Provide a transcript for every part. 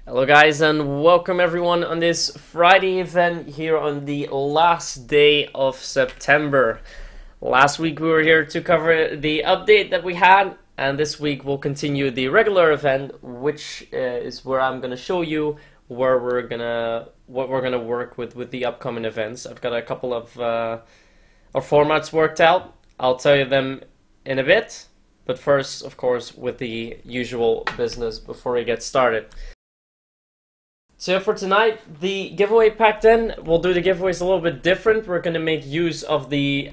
Hello guys and welcome everyone on this Friday event here on the last day of September. Last week we were here to cover the update that we had, and this week we'll continue the regular event, which is where I'm gonna show you what we're gonna work with the upcoming events. I've got a couple of our formats worked out. I'll tell you them in a bit, but first, of course, with the usual business before we get started. So for tonight, the giveaway pack then, we'll do the giveaways a little bit different. We're going to make use of the !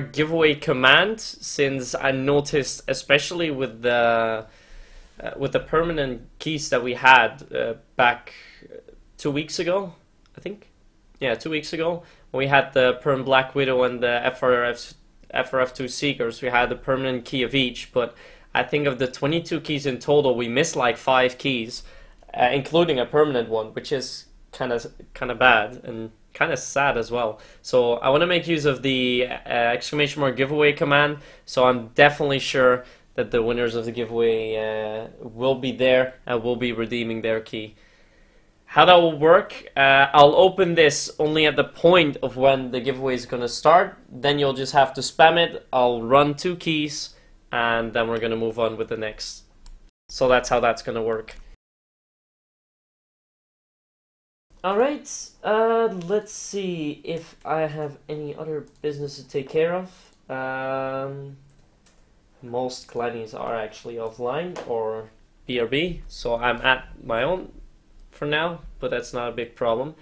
giveaway command, since I noticed, especially with the permanent keys that we had back 2 weeks ago, I think. Yeah, 2 weeks ago, when we had the Perm Black Widow and the FRF2 Seekers, we had the permanent key of each, but I think of the 22 keys in total, we missed like 5 keys. Including a permanent one, which is kind of bad and kind of sad as well. So I want to make use of the ! giveaway command, so I'm definitely sure that the winners of the giveaway will be there and will be redeeming their key. How that will work, I'll open this only at the point of when the giveaway is going to start, then you'll just have to spam it. I'll run 2 keys and then we're going to move on with the next. So that's how that's going to work. Alright, let's see if I have any other business to take care of. Most clients are actually offline or BRB, so I'm at my own for now, but that's not a big problem.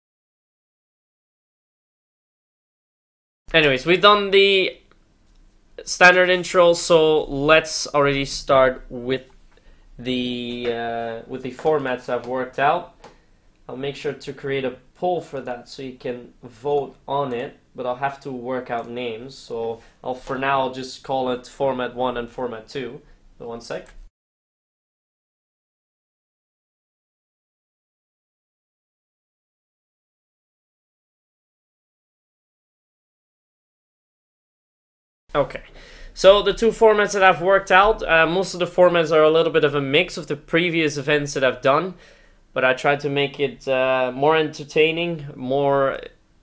Anyways, we've done the standard intro, so let's already start with the formats I've worked out. I'll make sure to create a poll for that so you can vote on it, but I'll have to work out names. So for now I'll just call it Format 1 and Format 2. So 1 sec. Okay, so the 2 formats that I've worked out, most of the formats are a little bit of a mix of the previous events that I've done. But I tried to make it more entertaining, more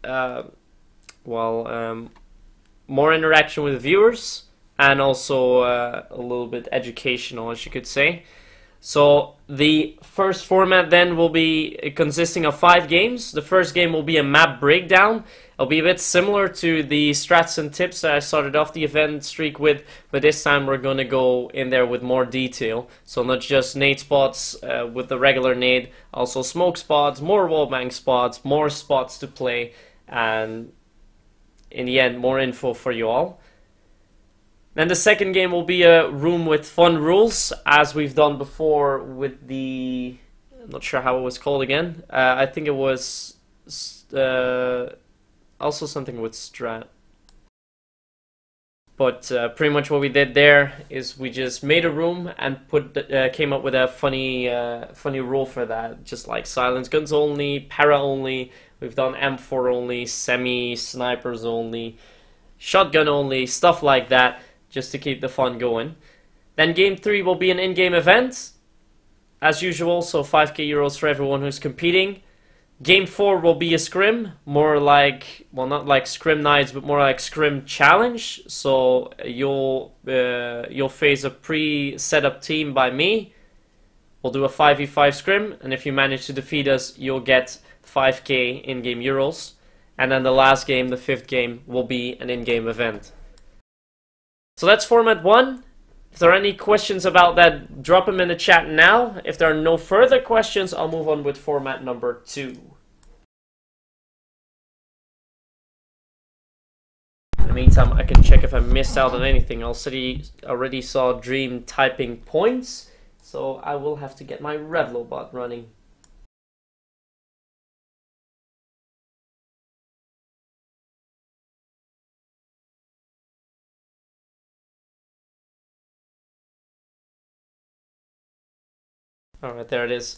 more interaction with viewers, and also a little bit educational, as you could say. So the first format then will be consisting of 5 games. The first game will be a map breakdown. It'll be a bit similar to the strats and tips that I started off the event streak with, but this time we're going to go in there with more detail. So not just nade spots with the regular nade, also smoke spots, more wallbang spots, more spots to play, and in the end more info for you all. Then the second game will be a room with fun rules, as we've done before with the... I'm not sure how it was called again. I think it was also something with strat. But pretty much what we did there is we just made a room and came up with a funny rule for that. Just like silence guns only, para only, we've done M4 only, semi-snipers only, shotgun only, stuff like that, just to keep the fun going. Then game 3 will be an in-game event, as usual, so 5k euros for everyone who's competing. Game 4 will be a scrim, more like, well, not like scrim nights, but more like scrim challenge. So you'll face a pre-set up team by me. We'll do a 5v5 scrim, and if you manage to defeat us, you'll get 5k in-game euros. And then the last game, the 5th game, will be an in-game event. So that's format 1. If there are any questions about that, drop them in the chat now. If there are no further questions, I'll move on with format number 2. In the meantime, I can check if I missed out on anything. I already saw Dream typing points, so I will have to get my Revlo bot running. Alright, there it is.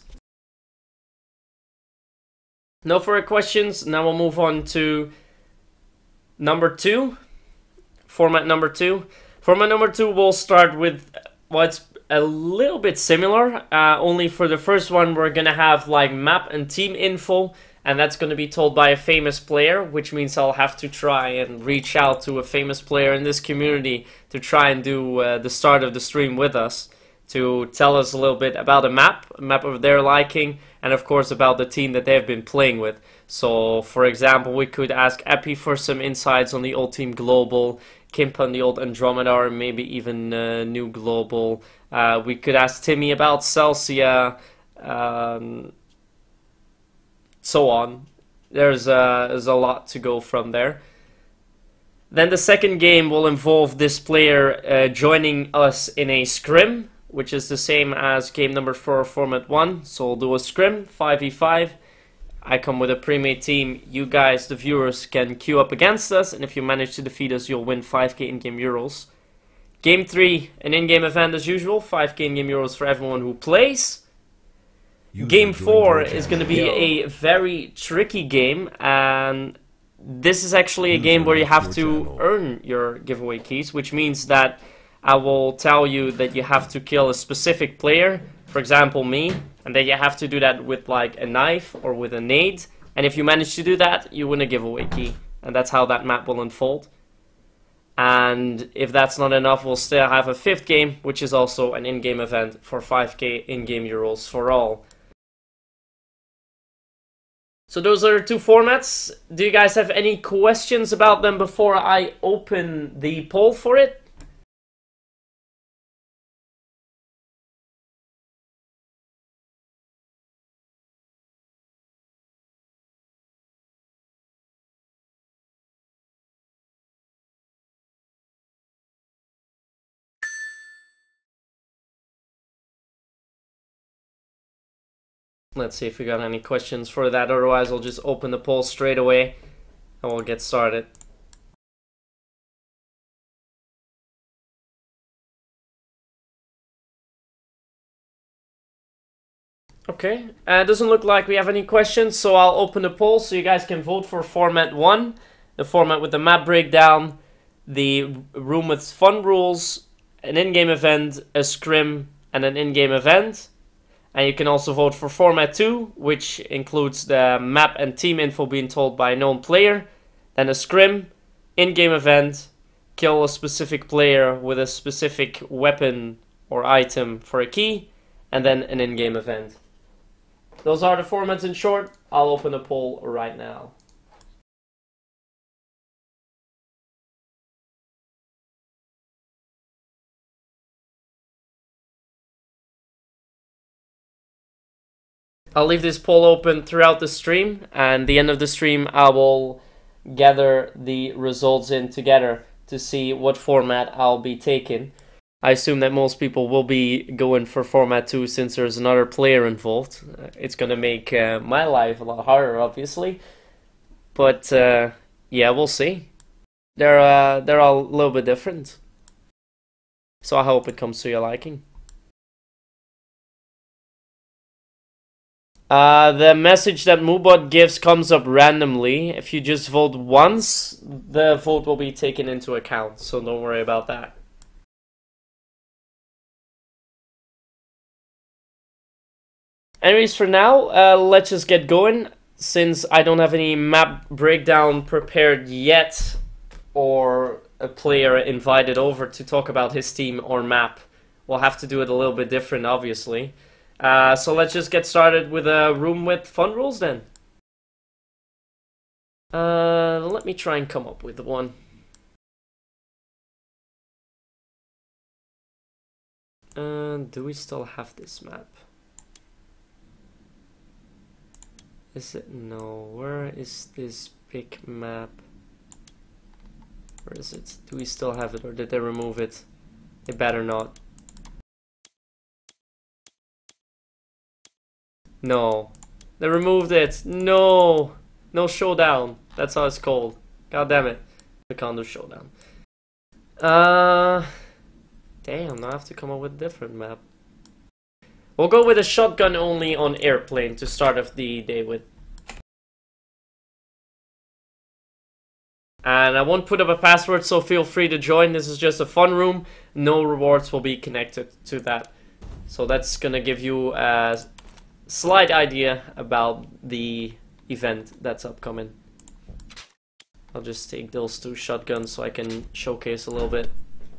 No further questions. Now we'll move on to number 2. Format number 2. Format number 2 will start with, well, it's a little bit similar, only for the first one we're gonna have like map and team info, and that's gonna be told by a famous player, which means I'll have to try and reach out to a famous player in this community to try and do the start of the stream with us, to tell us a little bit about a map of their liking, and of course about the team that they've been playing with. So, for example, we could ask Epi for some insights on the old Team Global, Kimp on the old Andromeda, or maybe even New Global. We could ask Timmy about Celsia, so on. There's a lot to go from there. Then the second game will involve this player joining us in a scrim, which is the same as game number 4, format 1. So we'll do a scrim, 5v5. I come with a pre-made team. You guys, the viewers, can queue up against us, and if you manage to defeat us, you'll win 5k in-game euros. Game 3, an in-game event as usual, 5k in-game euros for everyone who plays. Game 4 is going to be a very tricky game, and this is actually a game where you have to earn your giveaway keys, which means that I will tell you that you have to kill a specific player, for example me, and then you have to do that with like a knife or with a nade, and if you manage to do that, you win a giveaway key, and that's how that map will unfold. And if that's not enough, we'll still have a 5th game, which is also an in-game event for 5k in-game euros for all. So those are 2 formats. Do you guys have any questions about them before I open the poll for it? Let's see if we got any questions for that, otherwise I'll just open the poll straight away and we'll get started. Okay, it doesn't look like we have any questions, so I'll open the poll so you guys can vote for format 1, the format with the map breakdown, the room with fun rules, an in-game event, a scrim, and an in-game event. And you can also vote for format 2, which includes the map and team info being told by a known player, then a scrim, in-game event, kill a specific player with a specific weapon or item for a key, and then an in-game event. Those are the formats in short. I'll open a poll right now. I'll leave this poll open throughout the stream, and at the end of the stream I will gather the results in together to see what format I'll be taking. I assume that most people will be going for format 2 since there's another player involved. It's gonna make my life a lot harder, obviously, but yeah, we'll see. They're all a little bit different, so I hope it comes to your liking. The message that Moobot gives comes up randomly. If you just vote once, the vote will be taken into account, so don't worry about that. Anyways, for now, let's just get going. Since I don't have any map breakdown prepared yet, or a player invited over to talk about his team or map, we'll have to do it a little bit different, obviously. So let's just get started with a room with fun rules then. Let me try and come up with one. Do we still have this map? Is it? No. Where is this big map? Where is it? Do we still have it, or did they remove it? They better not. No. They removed it. No. No showdown. That's how it's called. God damn it. We can't do showdown. Damn, now I have to come up with a different map. We'll go with a shotgun only on airplane to start off the day with. And I won't put up a password, so feel free to join. This is just a fun room. No rewards will be connected to that. So that's gonna give you a slight idea about the event that's upcoming. I'll just take those 2 shotguns so I can showcase a little bit.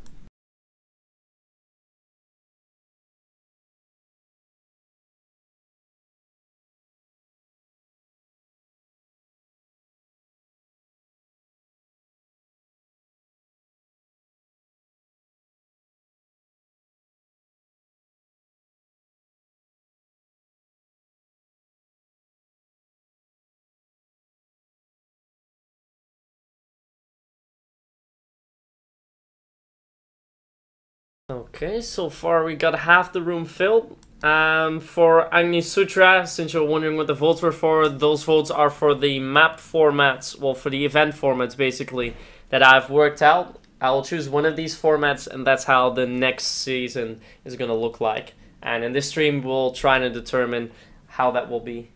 Okay, so far we got half the room filled. For Agni Sutra, since you're wondering what the votes were for, those votes are for the map formats, well, for the event formats basically, that I've worked out. I'll choose one of these formats, and that's how the next season is gonna look like. And in this stream, we'll try to determine how that will be.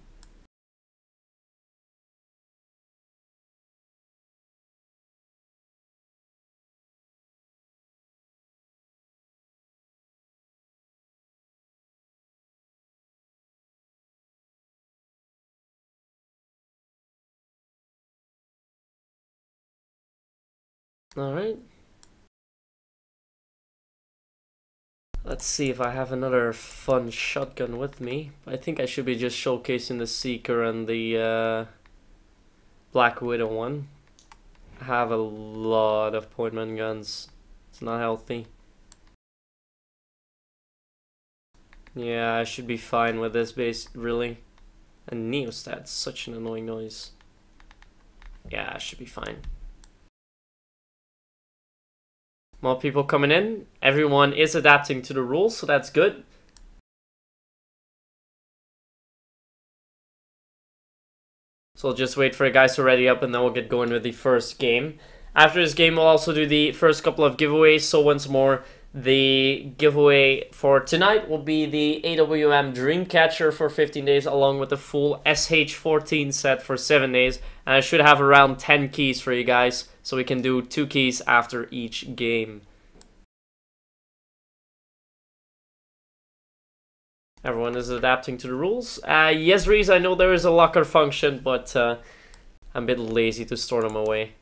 Alright. Let's see if I have another fun shotgun with me. I think I should be just showcasing the Seeker and the Black Widow one. I have a lot of point-man guns. It's not healthy. Yeah, I should be fine with this base, really. And Neostat, such an annoying noise. Yeah, I should be fine. More people coming in. Everyone is adapting to the rules, so that's good. So I'll just wait for the guys to ready up, and then we'll get going with the first game. After this game, we'll also do the first couple of giveaways. So once more, the giveaway for tonight will be the AWM Dreamcatcher for 15 days, along with the full SH14 set for 7 days. And I should have around 10 keys for you guys, so we can do 2 keys after each game. Everyone is adapting to the rules. Yes, Reese, I know there is a locker function, but I'm a bit lazy to store them away.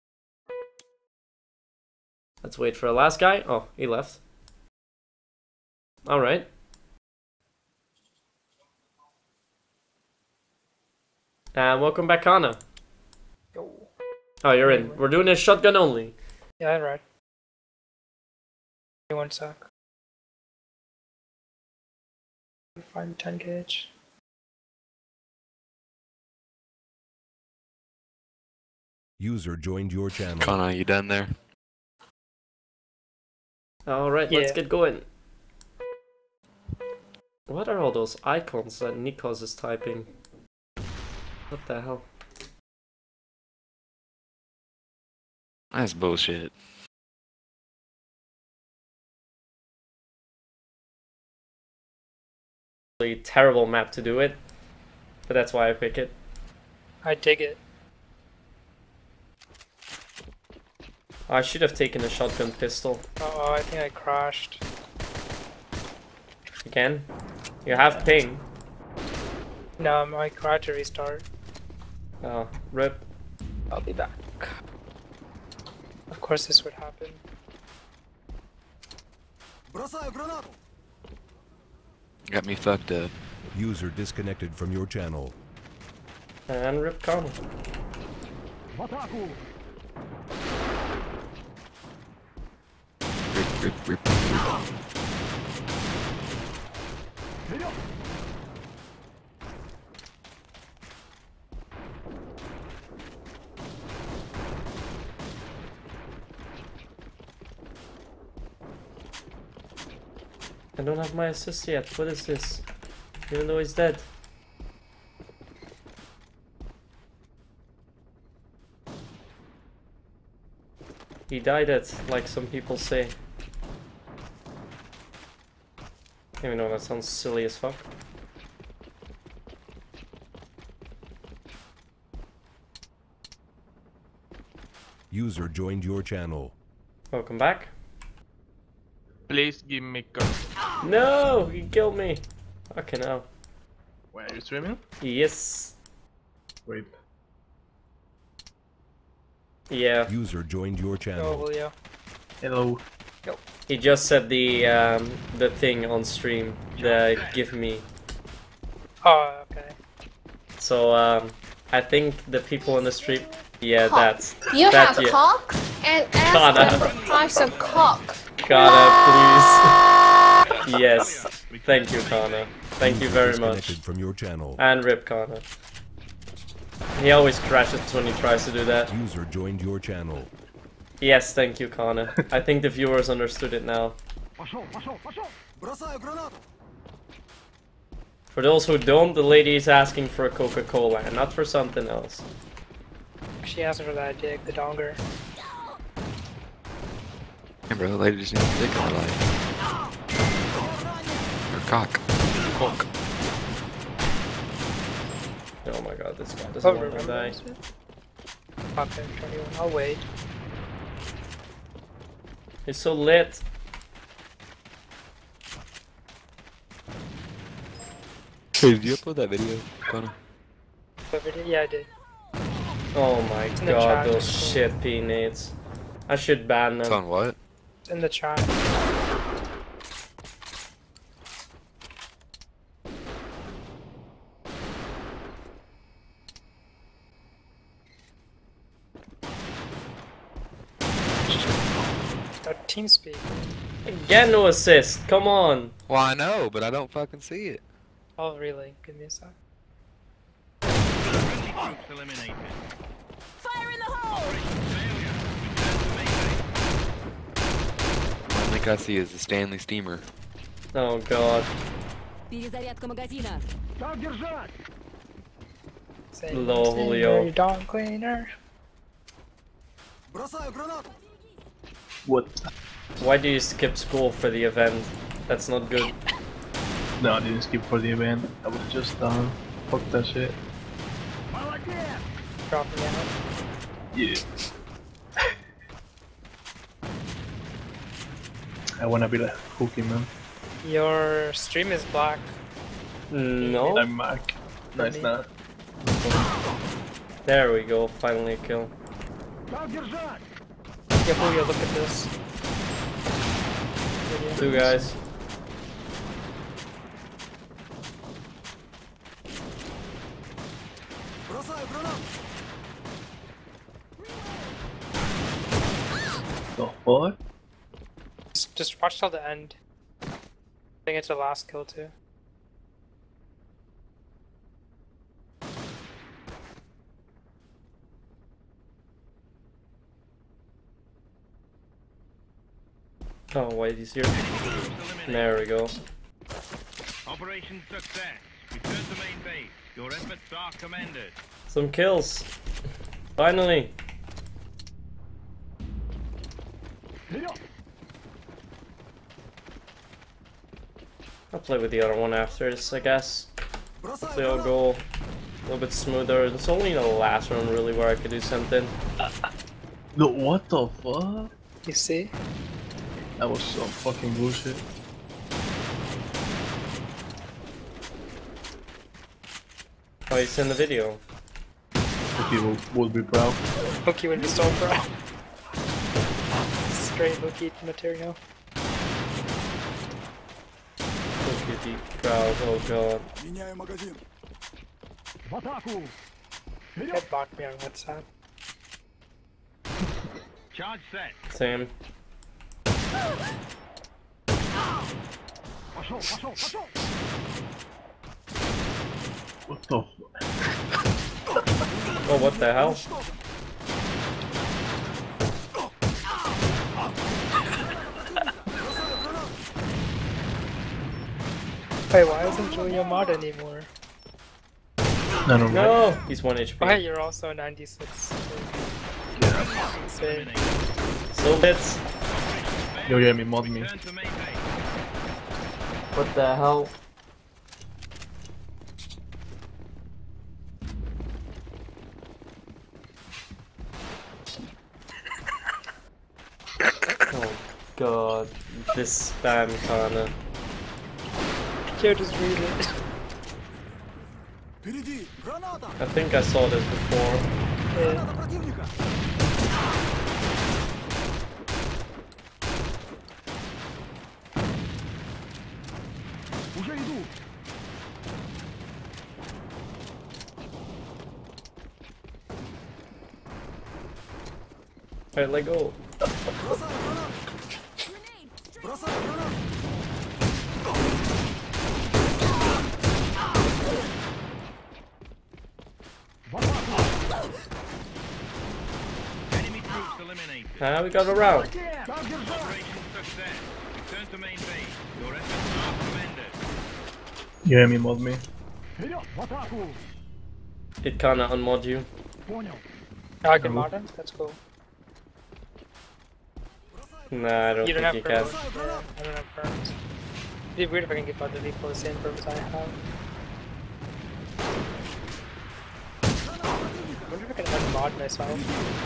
Let's wait for the last guy. Oh, he left. Alright. Welcome back, Anna. Yo. Oh, you're in. We're doing a shotgun only. Yeah, right. 1 sec. 5-10 gauge. User joined your channel. Connor, you done there? Alright, Yeah. let's get going. What are all those icons that Nikos is typing? What the hell? That's bullshit. A terrible map to do it, but that's why I pick it. I dig it. I should have taken a shotgun pistol. Oh, I think I crashed. Again? You have ping. No, my crash to restart. Oh, rip. I'll be back. Of course this would happen. Got me fucked up. User disconnected from your channel. And rip Connor. Rip. I don't have my assist yet. What is this? Even though he's dead. He died at, like some people say. Even though that sounds silly as fuck. User joined your channel. Welcome back. Please give me cover. No, he killed me. Fucking hell. Wait, are you streaming? Yes. Wait. Yeah. User joined your Go, channel. Julio. Hello. He just said the thing on stream. The give me. Oh, okay. So I think the people on the stream. Yeah, Cock. that's You that. have Yeah. cock and ask Kana. the price of cock. Kana, please. Yes. Thank you, Kana. Thank you User very disconnected much. from your channel. And rip Kana. He always crashes when he tries to do that. User joined your channel. Yes, thank you, Kana. I think the viewers understood it now. For those who don't, the lady is asking for a Coca-Cola and not for something else. She asked for that dick, the donger. Hey bro, the lady just needs a dick in her life. Or cock. Cock. Oh my god, this guy Oh, doesn't want to remember die. this shit? Okay, 21. I'll wait. He's so lit. Hey, did you upload that video, Connor? Yeah, I did. Oh my in the god, chat. those shit P-nades. I should ban It's them. on what? It's in the chat. TeamSpeak. Get no assist, come on. Well, I know, but I don't fucking see it. Oh, really? Give me a sec. Fire in the hole! All I think I see is the Stanley steamer. Oh god. Перезарядка магазина. Say, Low, say Julio. you're dog cleaner. What? Why do you skip school for the event? That's not good. No, I didn't skip for the event. I was just fuck that shit. Dropping out. Yeah. I wanna be like hooky man. Your stream is black. No? I'm Mac. No, it's not. There we go, finally a kill. Yeah, Julio, look at this. Video. Two guys. The fuck? Just watch till the end. I think it's the last kill too. Oh wait, he's here. There we go. Operation success. Return to main base. Your efforts are commended. Some kills. Finally. I'll play with the other one after this, I guess. Hopefully I'll go a little bit smoother. It's only the last round really where I could do something. No, what the fuck? You see? That was some fucking bullshit. Oh, it's in the video. People would be proud. Hooky would be so proud. Straight hooky material. Look at the crowd, oh god. Headbot me on WhatsApp. Charge set. Same. What the fuck? Oh, what the hell? Wait, why isn't Julio mod anymore? No, no, no. No! He's 1 HP. Oh, hey, you're also 96. Same. So bits. Yo, yeah, me mod me. Return to main base. What the hell? Oh god. This spam kinda. Joe, just read it. I think I saw this before. Yeah. Alright, let go. Enemy troops eliminated. Ah, we got around. Operation success. Return to main base. Your efforts are commended. You hear me, mod me? It kinda unmod you. I can mod him? That's cool. Nah, I don't You don't think have you can. perms. Yeah, I don't have perms. It'd be weird if I can get other people the same perms I have. I wonder if I can unmod myself.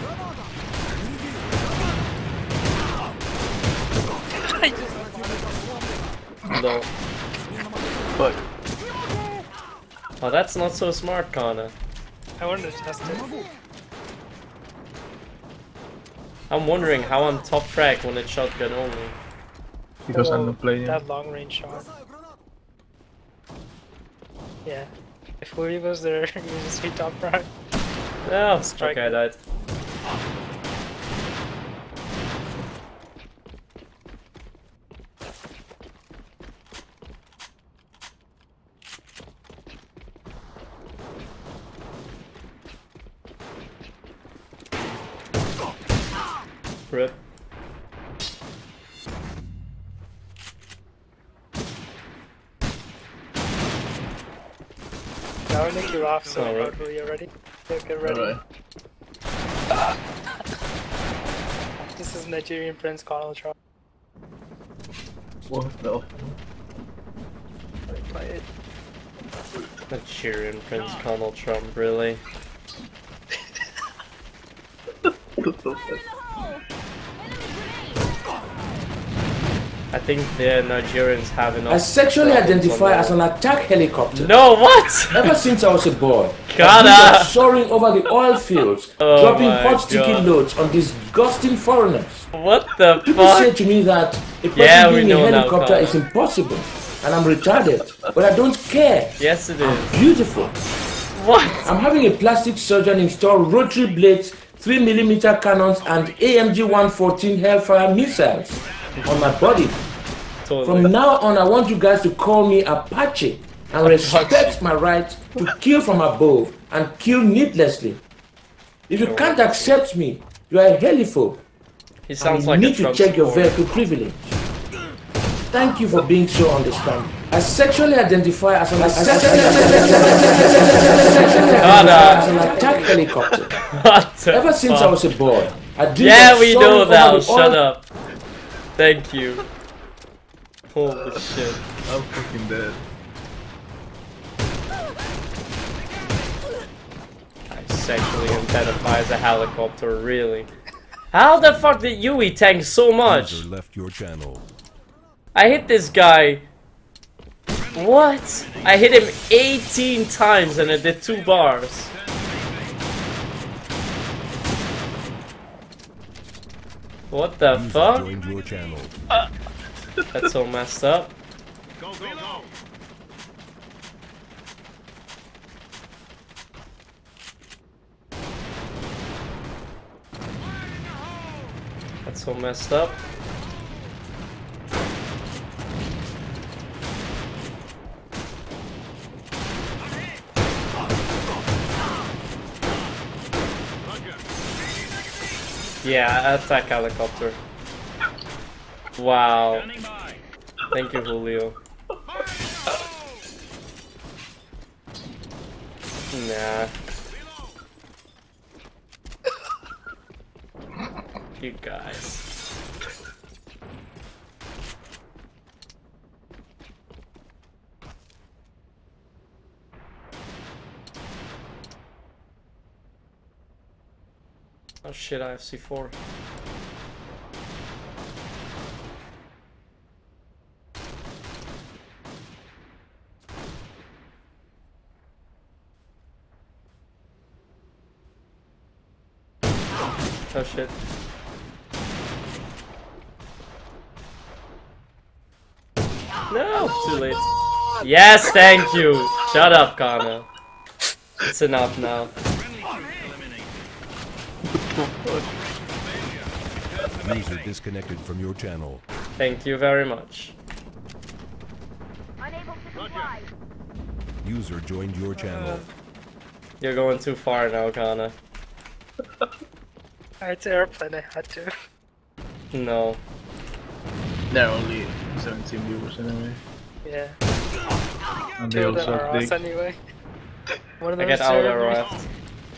I just No. Fuck. Oh, that's not so smart, Kana. I wanted to test it. I'm wondering how I'm top frag when it's shotgun only. Because I'm not playing. That long range shot. Yeah. If Louis was there, he would just be top frag. Oh, Strike. okay, I died. Rip. That would make you laugh so Alright. hard. You ready? Yeah, get ready. Alright. This is Nigerian Prince Donald Trump. What the? Play it. Nigerian Prince Donald Trump, really? I think the Nigerians have enough. I sexually problems identify on as an attack helicopter. No, what? Ever since I was a boy, Gotta. I've been soaring over the oil fields, Oh dropping my hot sticky God. loads on disgusting foreigners. What the People say fuck? to me that a person Yeah, we being know a now, helicopter Carl. is impossible, and I'm retarded. But I don't care. Yes, it is. Beautiful. What? I'm having a plastic surgeon install rotary blades, 3mm cannons, and AMG 114 Hellfire missiles on my body. Totally. From now on, I want you guys to call me Apache and respect my right to kill from above and kill needlessly. If you can't accept me, you are a heliphobe. He And sounds you like a need to Trump check your supporter. vehicle privilege. Thank you for being so understanding. I sexually identify as an attack helicopter. What the Ever since I fuck? was a boy, I dreamed Yeah, of we soaring know over that. the Shut oil- up. Thank you. Holy shit. I'm fucking dead. I sexually identify as a helicopter, really. How the fuck did Yui tank so much? User left your channel. I hit this guy. What? I hit him 18 times and it did 2 bars. What the User fuck? joined your channel. That's so messed up. Go, go, go. That's so messed up. Yeah, attack helicopter. Wow. Standing by. Thank you, Julio. Nah. You guys. Oh shit, I have C4. Oh shit. No, too late. Yes, thank you. Shut up, Connor. It's enough now. User disconnected from your channel. Thank you very much. User joined your channel. You're going too far now, Connor. It's an airplane, I had to. No. There are only 17 viewers anyway. Yeah. And they Two all of them suck are dick. us anyway. One of I them get is out of Jeremy. raft.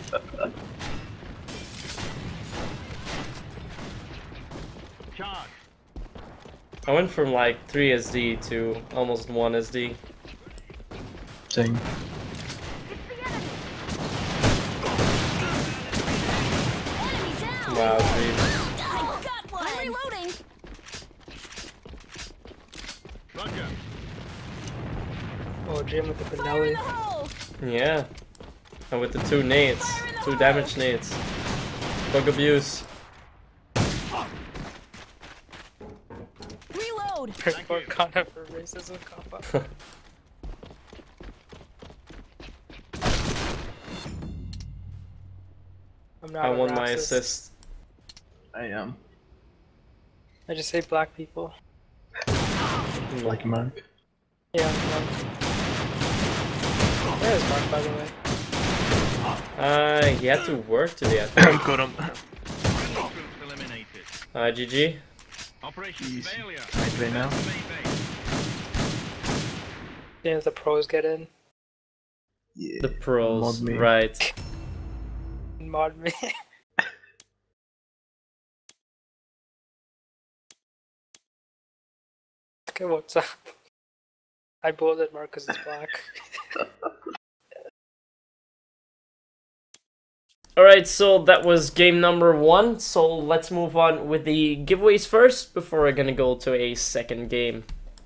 Charge. I went from like 3 SD to almost 1 SD. Same. Wow, dude. I'm reloading. Roger. Oh, Jim with the Fire in Benelli. the hole. Yeah. And with the 2 nades. 2 damage nades. Bug abuse. Reload. Report Connor for racism combo. I'm not I a won my racist. assist. I am. I just hate black people. Like Mark. Yeah, I'm Mark. Where's Mark, by the way? He had to work today, I think. Got him. Troops eliminated. GG. Operation Easy. failure. I play now. The main base. Didn't the pros get in? Yeah. The pros, Mod me. right. Mod me. Okay, what's up? I bulleted Mark because it's black. Alright, so that was game number 1. So let's move on with the giveaways first before we're gonna go to a second game.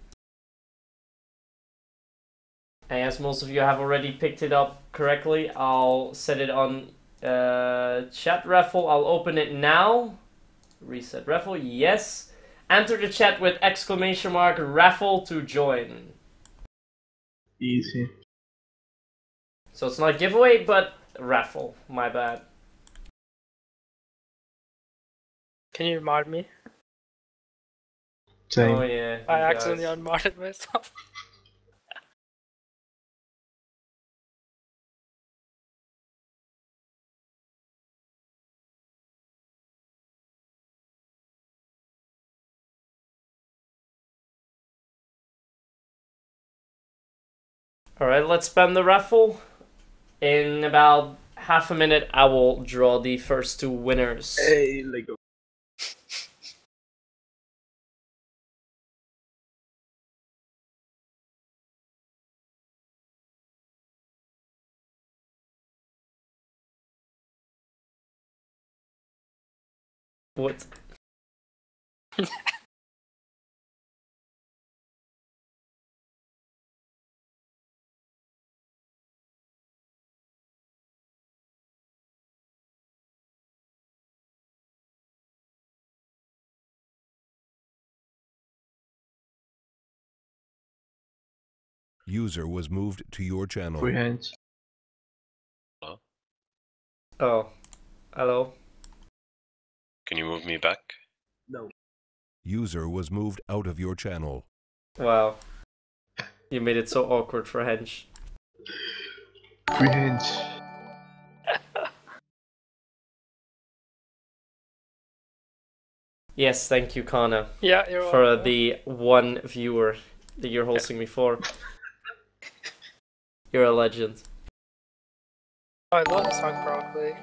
And as most of you have already picked it up correctly, I'll set it on chat raffle. I'll open it now. Reset raffle, yes. Enter the chat with exclamation mark raffle to join. Easy. So it's not giveaway, but raffle. My bad. Can you mod me? Same. Oh yeah. I you accidentally guys. unmodded myself. Alright, let's spam the raffle. In about half a minute, I will draw the first 2 winners. Hey, Lego. What? User was moved to your channel. Free hands. Oh. Hello? Can you move me back? No. User was moved out of your channel. Wow. You made it so awkward for Hench. Free hands. Yes, thank you, Kana, Yeah, you're for welcome. the 1 viewer that you're hosting me for. You're a legend. Oh, I love the song Broccoli.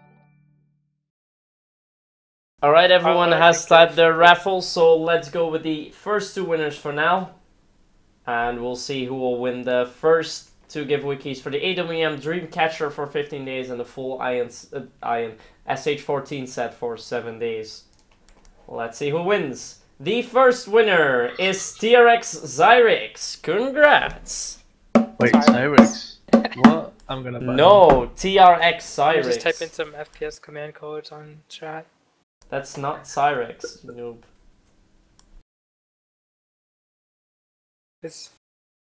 Alright, everyone Alright, has thank started you. their raffle, so let's go with the first 2 winners for now. And we'll see who will win the first 2 giveaway keys for the AWM Dreamcatcher for 15 days and the full Ion SH14 set for 7 days. Let's see who wins. The first winner is TRX Zyrix. Congrats! Wait, Cyrix. Cyrix. What? I'm gonna buy No, TRX You Cyrix. just type in some FPS command codes on chat. That's not Cyrex, you noob. This.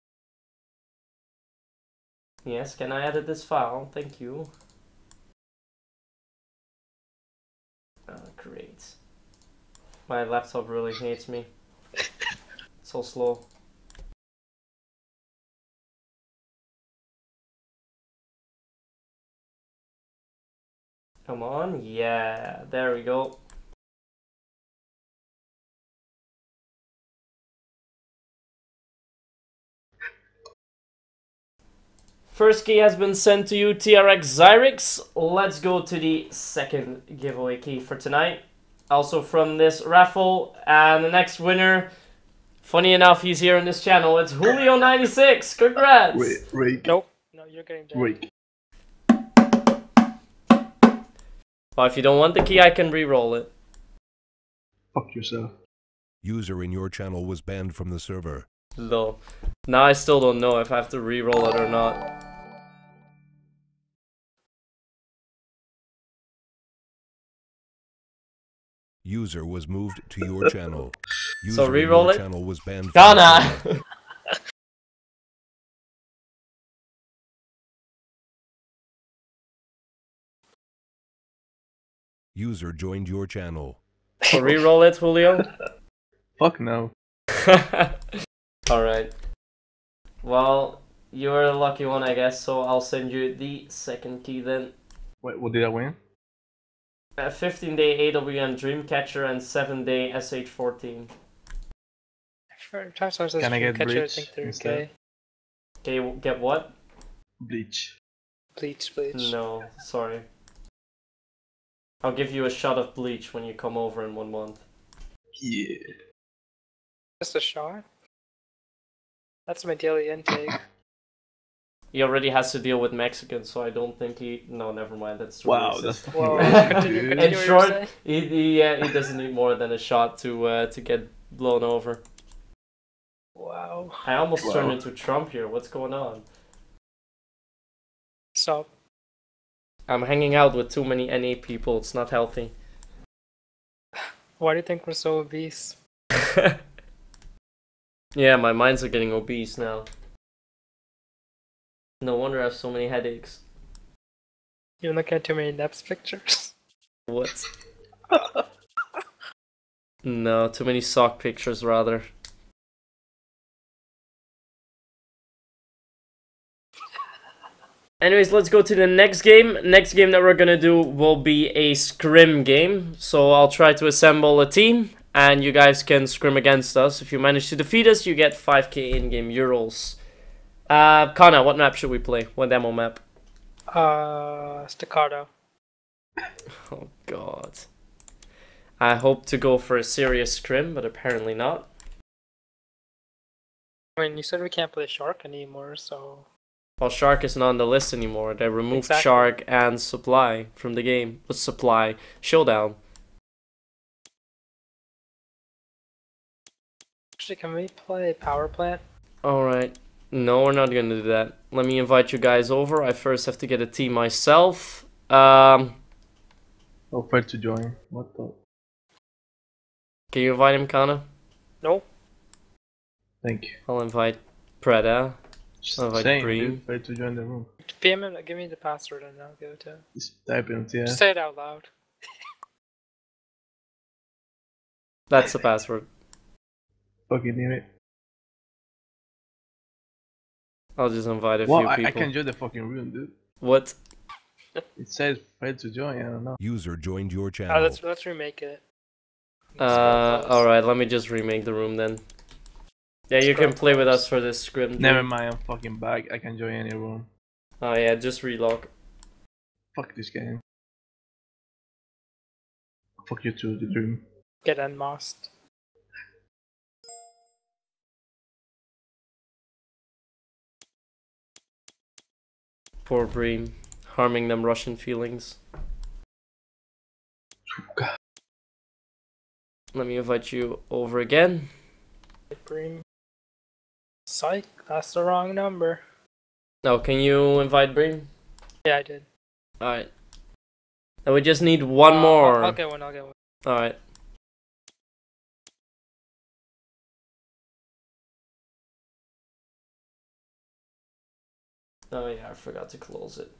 Yes, can I edit this file? Thank you. Great. My laptop really hates me. It's so slow. Come on, yeah, there we go. First key has been sent to you, TRX Zyrix. Let's go to the second giveaway key for tonight. Also from this raffle. And the next winner, funny enough, he's here on this channel. It's Julio96. Congrats! Wait. Nope. No, you're getting dead. Wait. Well, if you don't want the key, I can re-roll it. Fuck yourself. User in your channel was banned from the server. Lol. Now I still don't know if I have to re-roll it or not. User was moved to your channel. User So re-roll in your it. channel was banned from Ghana! the server. User joined your channel. So re-roll it, Julio. Fuck no. Alright. Well, you're the lucky one, I guess, so I'll send you the second key then. Wait, what did I win? A 15-day AWM Dreamcatcher and 7-day SH14. Can I get I Bleach think they're instead? okay. Can you get what? Bleach. Bleach. No, sorry. I'll give you a shot of bleach when you come over in 1 month. Yeah. Just a shot? That's my daily intake. He already has to deal with Mexicans, so I don't think he... No, never mind, that's Wow, racist. that's fucking Whoa. racist, Continue dude. In what you're short, saying. he doesn't need more than a shot to get blown over. Wow. I almost Wow. turned into Trump here, what's going on? Stop. I'm hanging out with too many NA people, it's not healthy. Why do you think we're so obese? Yeah, my minds are getting obese now. No wonder I have so many headaches. You look at too many Neps pictures. What? No, too many sock pictures rather. Anyways, let's go to the next game. Next game that we're gonna do will be a scrim game. So I'll try to assemble a team, and you guys can scrim against us. If you manage to defeat us, you get 5k in-game euros. Kana, what map should we play? What demo map? Staccato. Oh god. I hope to go for a serious scrim, but apparently not. I mean, you said we can't play Shark anymore, so... Well, Shark isn't on the list anymore. They removed Exactly. Shark and Supply from the game. What's Supply? Showdown. Actually, can we play Power Plant? Alright. No, we're not gonna do that. Let me invite you guys over. I first have to get a team myself. Oh, fair to join. What the? Can you invite him, Kana? No. Thank you. I'll invite Preda. Just Oh, like saying, Bream. dude. Fair to join the room. PM him, give me the password and I'll give it to him. Just type it, yeah. Just say it out loud. That's the password. Fucking name it. I'll just invite a Well, few people. I can join the fucking room, dude. What? It says fair to join, I don't know. User joined your channel. Let's remake it. Alright, let me just remake the room then. Yeah, you can play with us for this script. Never mind, I'm fucking back. I can join any room. Oh yeah, just relog. Fuck this game. Fuck you too, the dream. Get unmasked. Poor Bream. Harming them Russian feelings. Let me invite you over again. Bream. Psych, that's the wrong number. No, can you invite Bream? Yeah, I did. Alright. And we just need one more. I'll get one. Alright. Oh yeah, I forgot to close it.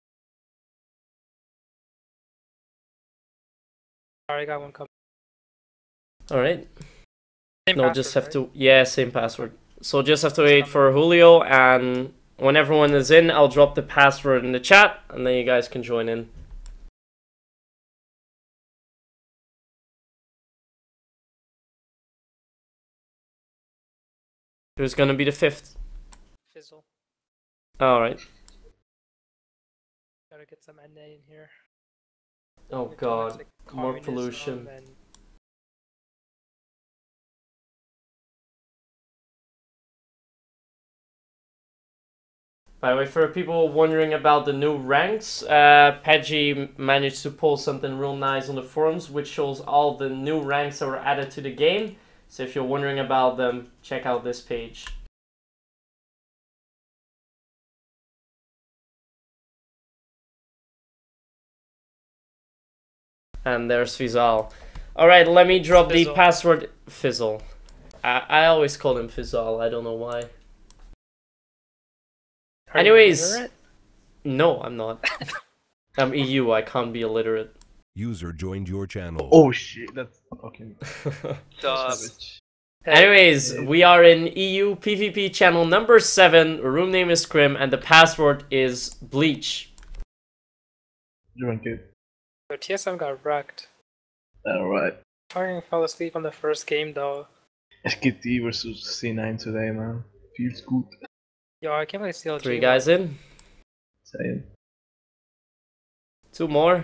Alright, I got one coming. Alright. Same No, password, just have right? to... Yeah, same password. So just have to wait for Julio, and when everyone is in, I'll drop the password in the chat, and then you guys can join in. Who's gonna be the 5th? Fizzle. Alright. Gotta get some NA in here. Oh We're god, towards, like, more communism pollution. and By the way, for people wondering about the new ranks, Peggy managed to pull something real nice on the forums, which shows all the new ranks that were added to the game. So if you're wondering about them, check out this page. And there's Fizzle. Alright, let me drop the Fizzle. password. Fizzle. I always call him Fizzle, I don't know why. Are you Anyways, illiterate? no, I'm not. I'm EU, I can't be illiterate. User joined your channel. Oh shit, that's okay. Savage. Anyways, we are in EU PvP channel number 7, room name is Crim, and the password is Bleach. Drink it. So TSM got wrecked. Alright. Fucking fell asleep on the first game though. SKT versus C9 today, man. Feels good. Yo, I can't believe CLG. 3 guys in. Same. 2 more.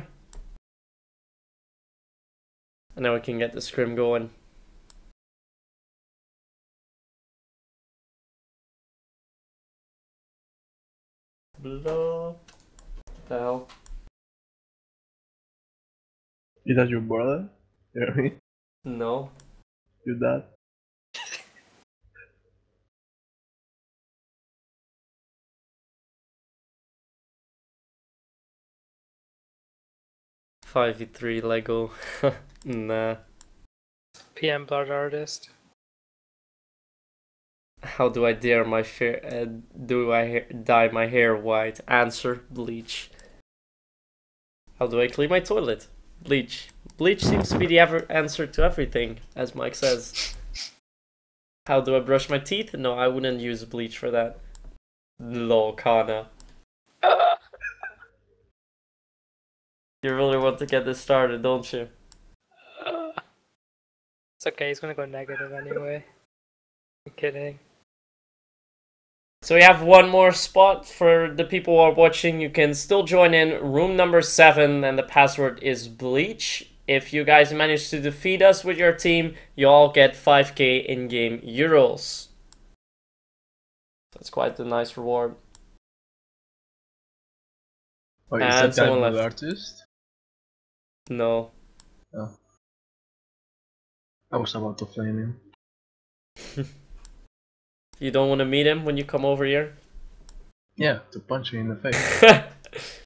And then we can get the scrim going. Blow. The hell? Is that your brother? You know what I mean? No. Your dad? 5v3 Lego. Nah. PM Blood Artist. How do I dare my do I dye my hair white? Answer, bleach. How do I clean my toilet? Bleach. Bleach seems to be the answer to everything, as Mike says. How do I brush my teeth? No, I wouldn't use bleach for that. Lol, Kana. You really want to get this started, don't you? It's okay, he's gonna go negative anyway. I'm kidding. So we have one more spot for the people who are watching. You can still join in room number 7, and the password is Bleach. If you guys manage to defeat us with your team, you all get 5k in-game euros. That's quite a nice reward. Oh, is And that guy someone the left. artist? No. Oh. I was about to flame him. You don't want to meet him when you come over here? Yeah, to punch him in the face.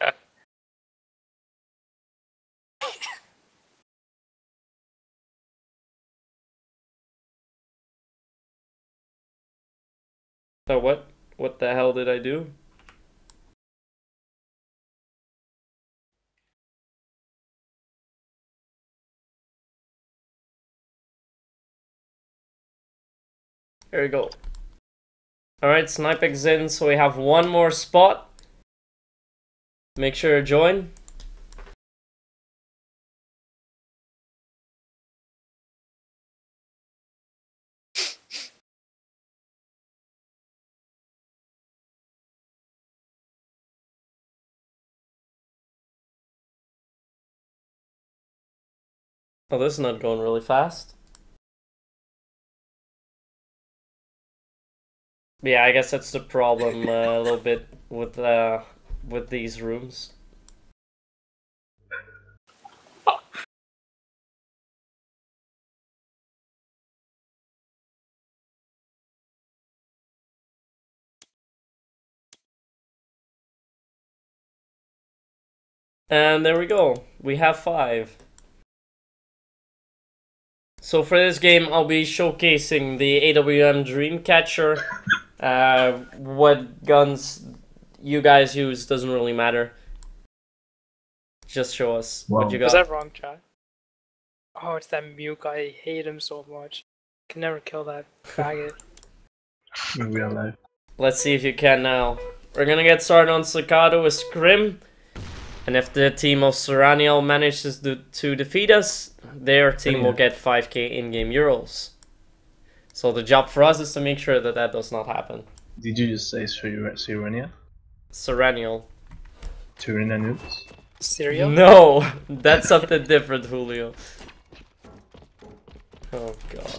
So what? What the hell did I do? There we go. Alright, Snipex in, so we have one more spot. Make sure to join. Oh, this is not going really fast. Yeah, I guess that's the problem a little bit with these rooms. And there we go. We have 5. So for this game, I'll be showcasing the AWM Dreamcatcher. What guns you guys use doesn't really matter. Just show us what you got. Is that wrong, chat? Oh, it's that Mew guy. I hate him so much. Can never kill that faggot. In real life. Let's see if you can now. We're gonna get started on Staccato with Scrim. And if the team of Serraniel manages to defeat us, their team will get 5k in-game euros. So the job for us is to make sure that that does not happen. Did you just say Serrania? Serraniel. Serrania noobs? Cereal? No! That's something different, Julio. Oh god.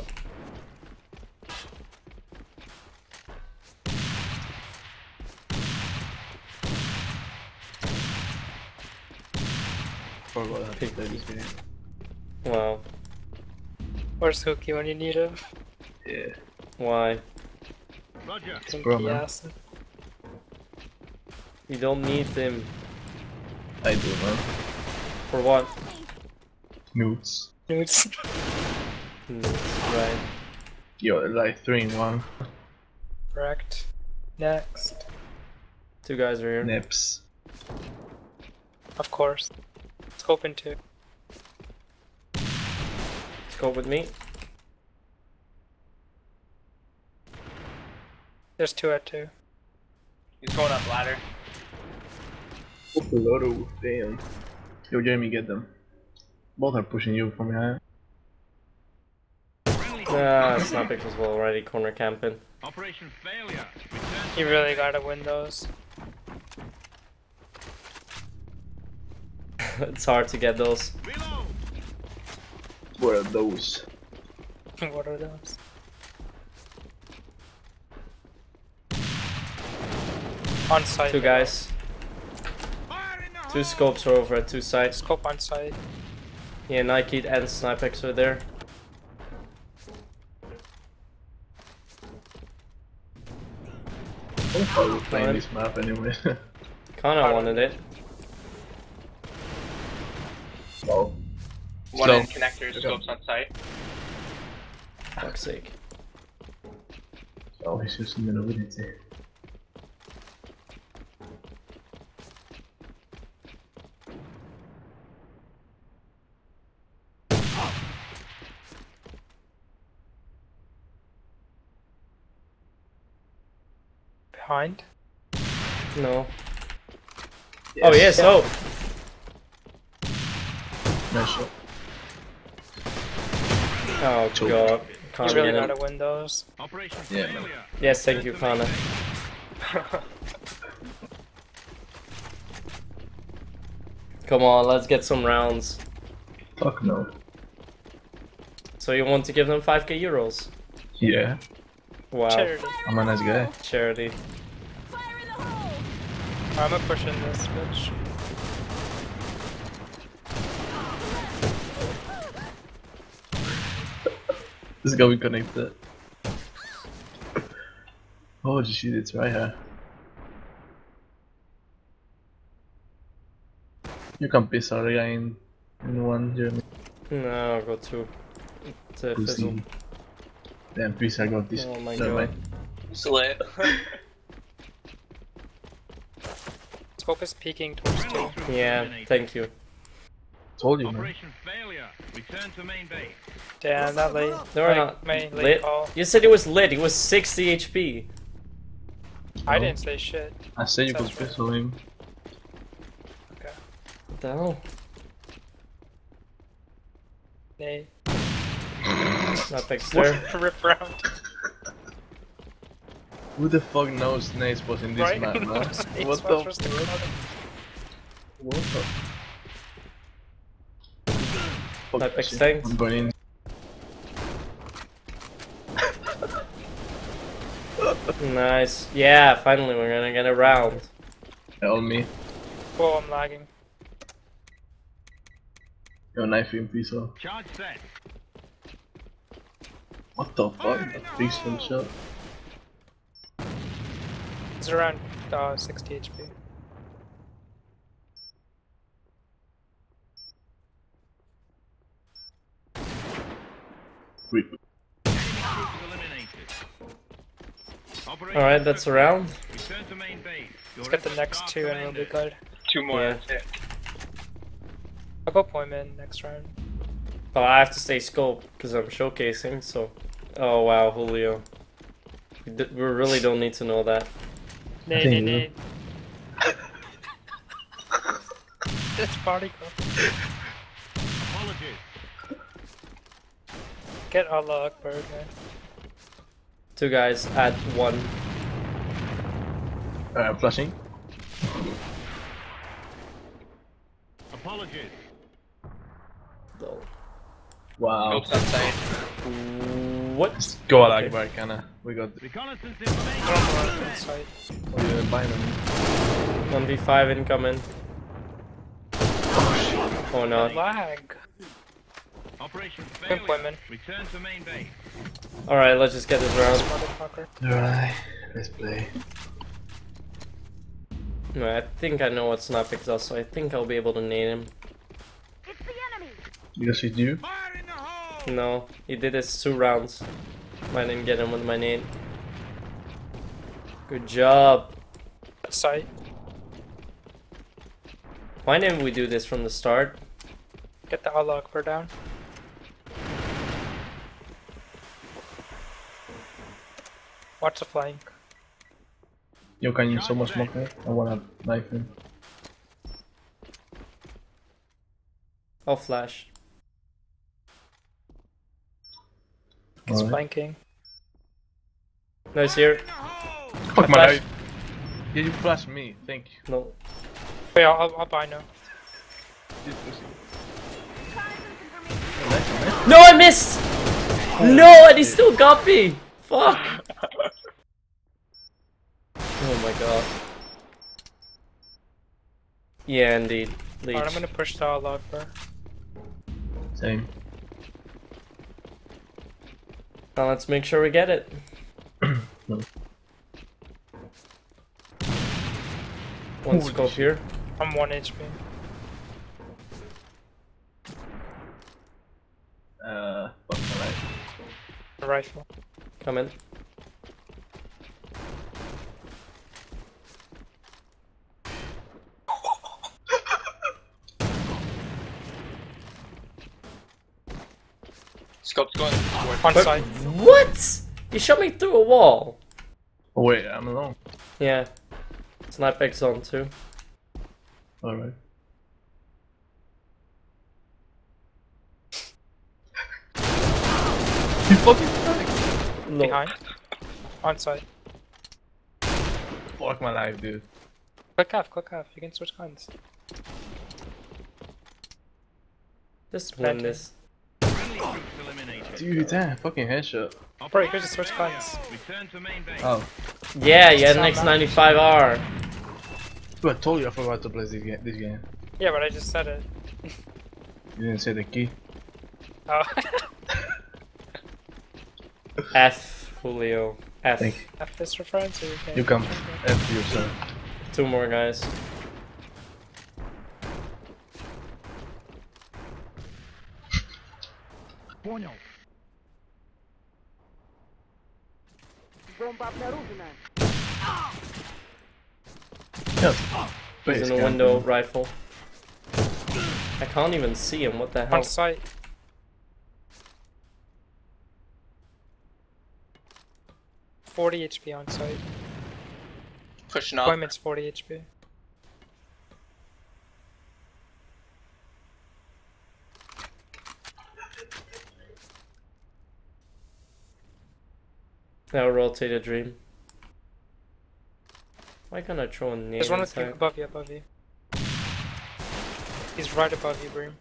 Wow. Where's Hookie when you need him? Yeah. Why? Roger. Kinky acid. You don't need them. I do, man. For what? Nudes. Nudes. Right. Yo, like 3 in 1. Correct. Next. 2 guys are here. Nips. Of course. Scope in 2. Go with me. There's 2 at 2. He's going up ladder. Lotto, damn. Yo, Jeremy, get them. Both are pushing you from behind. Snapix was already corner camping. Operation failure. You really gotta win those. It's hard to get those. What are those? What are those? On site. 2 guys. 2 scopes are over at 2 sites. Scope on site. Yeah, Nike and Snipix are there. How far we're playing this map anyway? Kinda wanted it. Oh. One in connector, scopes on site. Fuck's sake. Oh, he's just in the middle of it. Behind? No. Yes. Oh, yes, oh! Nice shot. Oh god. Can't You really get him. gotta win those. Operation Yeah. failure. Yes, thank you, Kana. Come on, let's get some rounds. Fuck no. So you want to give them 5k euros? Yeah. Wow. Charity. I'm a nice guy. Charity. Fire in the hole! I'm a pushing this bitch. This is going connected. Oh shit, it's right here. You can piss out a guy in 1, Jeremy. No, I'll go 2. It's a fizzle. Pussy. Damn, please I got this. Oh my Never god. mind. Slit. Scope is peeking towards 2. Yeah, thank you. Told you, man. Operation failure. Return to main base. Damn, that late. They were not late lit. call. You said it was lit. It was 60 HP. I didn't say shit. I said you could Sounds right. pistol him. Okay. What the hell? Nay. Nothing's there. Rip round. Who the fuck knows Snace was in this Right? map, man? Space What was the just the fuck? color. What the fuck? Nothing's Shit, thanks. I'm going in. Nice. Yeah, finally we're gonna get a round. Help me. Whoa, I'm lagging. Yo, knife him, please. Oh. Charge set. What the fuck? A pistol shot. It's around 60 HP. Alright, that's a round. Let's get the next two and we'll be good. Two more. Yeah. That's it. I'll go point mid next round. But I have to stay scope because I'm showcasing, so. Oh wow, Julio. We really don't need to know that. Nade. This party go. Get Allah Akbar, man. Two guys at one. I'm flashing. Apologies. Oh. Wow. Scopes on site. What? Go on, Akbar, kinda. We got. Reconnaissance One information. more inside. Oh, you're buying them. 1v5 incoming. Oh no. Lag. Operation Good failure. point, man. Return to main base. Alright, let's just get this round. Motherfucker. Alright, let's play. No, I think I know what snipe exhaust, so I think I'll be able to nade him. It's the enemy. Because we do. Fire in the hole! No, he did this 2 rounds. I didn't get him with my nade. Good job. Site. Why didn't we do this from the start? Get the Allah Akbar down. Watch the flank. Yo, can you someone smoke me? I wanna knife him. I'll flash. He's Alright. flanking. Nice here. Fuck my flash. knife. Yeah, you flashed me, thank you. No. Wait, I'll buy now. You pussy. No, I missed! No, and he still got me! Fuck! Oh my god. Yeah, indeed. Leech. Alright, I'm gonna push the Allah Akbar. Same. Now let's make sure we get it. No. One scope here. I'm 1 HP. Fuck my life. A rifle. Come in. Scope's going forward. On site. What? He shot me through a wall. Oh wait, I'm alone. Yeah. Snipe X on too. Alright. You fucking suck. No. Behind. On site. Fuck my life, dude. Click F. You can switch guns. Just win Planting. this. Friendly troops eliminated. Dude, damn, fucking headshot. Bro, you could just switch guns. Return to main base. Oh. Yeah, you had an It's not X95R. Dude, I told you I forgot to play this game. Yeah, but I just said it. You didn't say the key. Oh. F, Julio. F. Thank you. F this reference or you can. You come. F yourself. 2 more guys. Понял. Бомба обнаружена. Yeah. He's in a window rifle. I can't even see him, what the hell? On site. $40 HP on site. Pushing up. Appointment's 40 HP. Now rotate a dream. Why can't I throw a name There's one with inside? above you. He's right above you, Bream.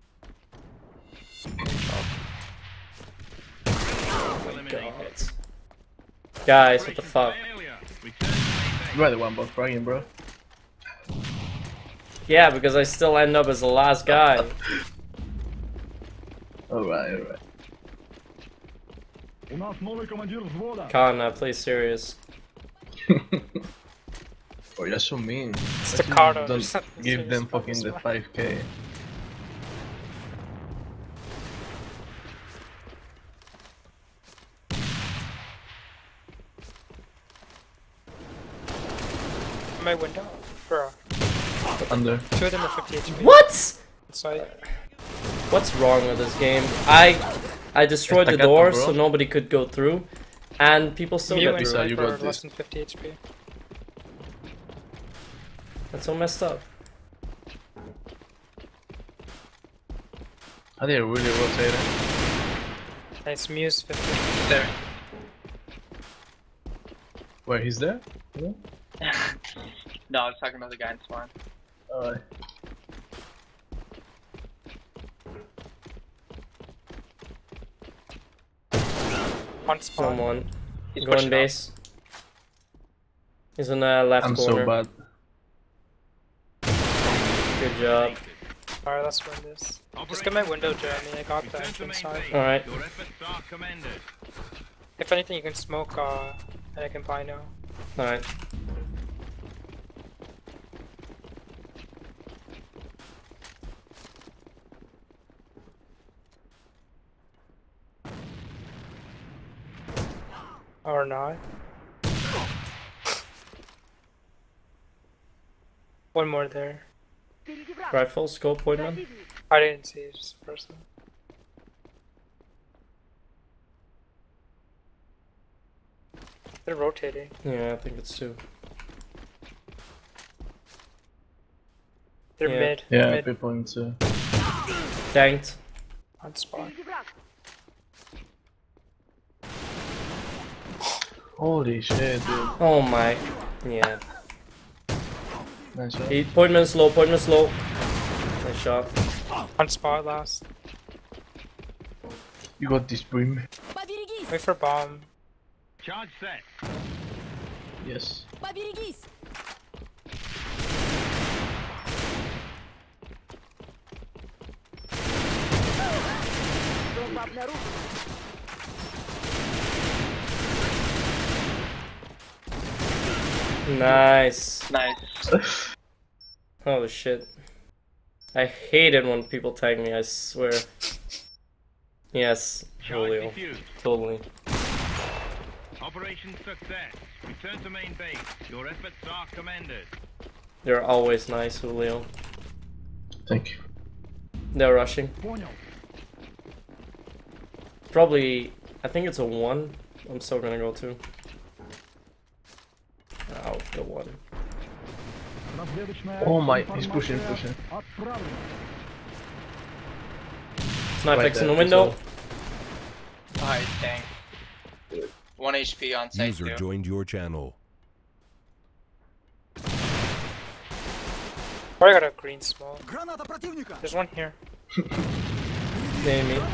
God. Guys, what the fuck? You are the one about fragging, bro. Yeah, because I still end up as the last guy. Alright. Khan, play serious. Oh, you're so mean. It's the card. Don't give them fucking the 5k. my window. Bro. Under. 2 of them are 50 HP. What? Inside. What's wrong with this game? I destroyed the door so nobody could go through, and people still Mew get and through. you Sniper got are less this. than 50 HP. That's so messed up. Are they really rotating? Nice, Mew's 50. There. Where, he's there? No, I was talking about the guy in spawn. On spawn. Someone. He's Go in pushing base. He's in the left I'm corner. so bad. Good job. Alright, let's win this. Just get my window, Jeremy. I got the entrance side. Alright. Your efforts are commended. If anything, you can smoke, and I can buy now. Alright. Or not. One more there. Rifle, scope, pointman. I didn't see it, just a person. They're rotating. Yeah, I think it's two. They're Yeah. mid. Yeah, Mid people into. Tanked. on spawn. Holy shit, dude. Oh my. Yeah. Nice shot. Pointman slow, pointman slow. Nice shot. On spot last. You got this brim. Wait for bomb. Charge set. Yes. Nice. Nice. Holy shit. I hate it when people tag me, I swear. Yes, Charge Julio. defused. Totally. Operation success. Return to main base. Your efforts are commended. They're always nice, Julio. Thank you. They're rushing. Probably, I think it's a 1. I'm still gonna go 2. I'll go 1. Oh my, he's pushing. Snipe Right X in the there, window. Alright, dang. 1 HP on site User too. joined your channel. Probably got a green small. There's one here. Damn me.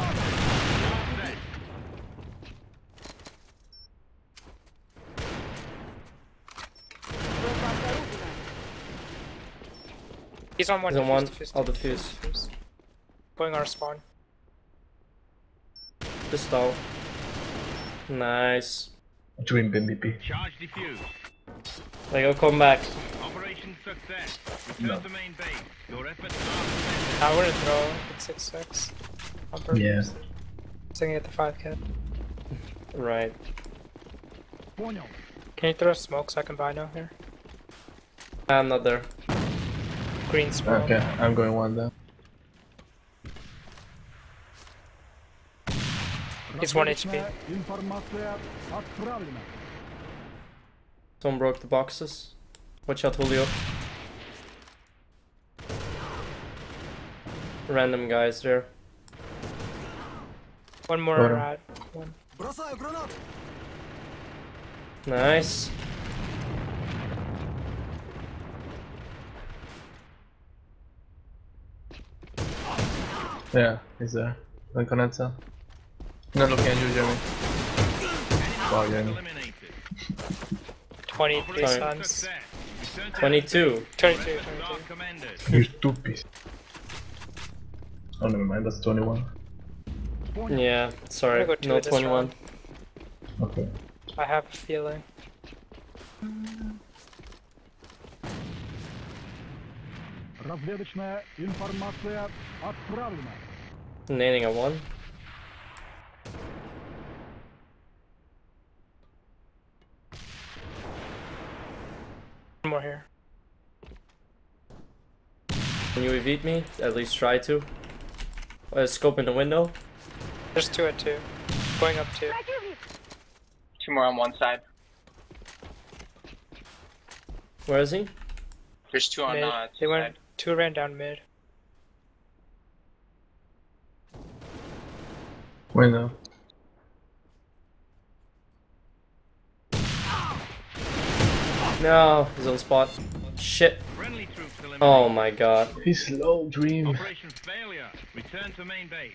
He's on one. He's on one. Defuse, I'll defuse. Going our spawn. Pistol. Nice. Dream MVP. Charge defused. They go come back. Operation success. Return No. to main base. Your efforts are commended. I wouldn't throw at 6-6. On purpose. Yeah. Singing at the 5k. Right. Can you throw smoke so I can buy now here? I'm not there. Green smoke. Okay, I'm going one down. He's 1 HP. Someone broke the boxes. Watch out, Julio. Random guys there. One more Bottom. rat. One. Nice. Yeah, he's there. Don't connect her. Not looking at you, Jeremy. Wow, Jeremy. Eliminated. 23 Sorry. suns. Success. Return to 22. 22. 22. efforts are commended. You stupid. Oh, never mind, that's 21. Yeah, sorry. I'm gonna go 2 No this 21. round. Okay. I have a feeling. Nading a 1. One more here. Can you evade me? At least try to. Scope in the window. There's 2 at 2. Going up 2. 2 more on one side. Where is he? There's 2 on Mid. They side. went 2 ran down mid. Window. No, he's on spot. Shit. Oh my god. He's low, Dream. Operation failure. Return to main base.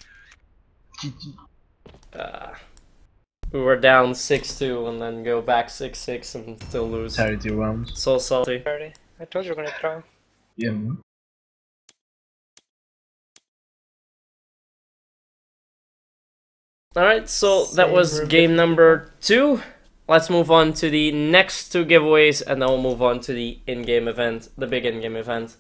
We were down 6-2 and then go back 6-6 and still lose. Charity rounds. So salty. 30. I told you we're gonna throw. Yeah, man. Alright, so that was game number 2. Let's move on to the next 2 giveaways and then we'll move on to the in-game event, the big in-game event.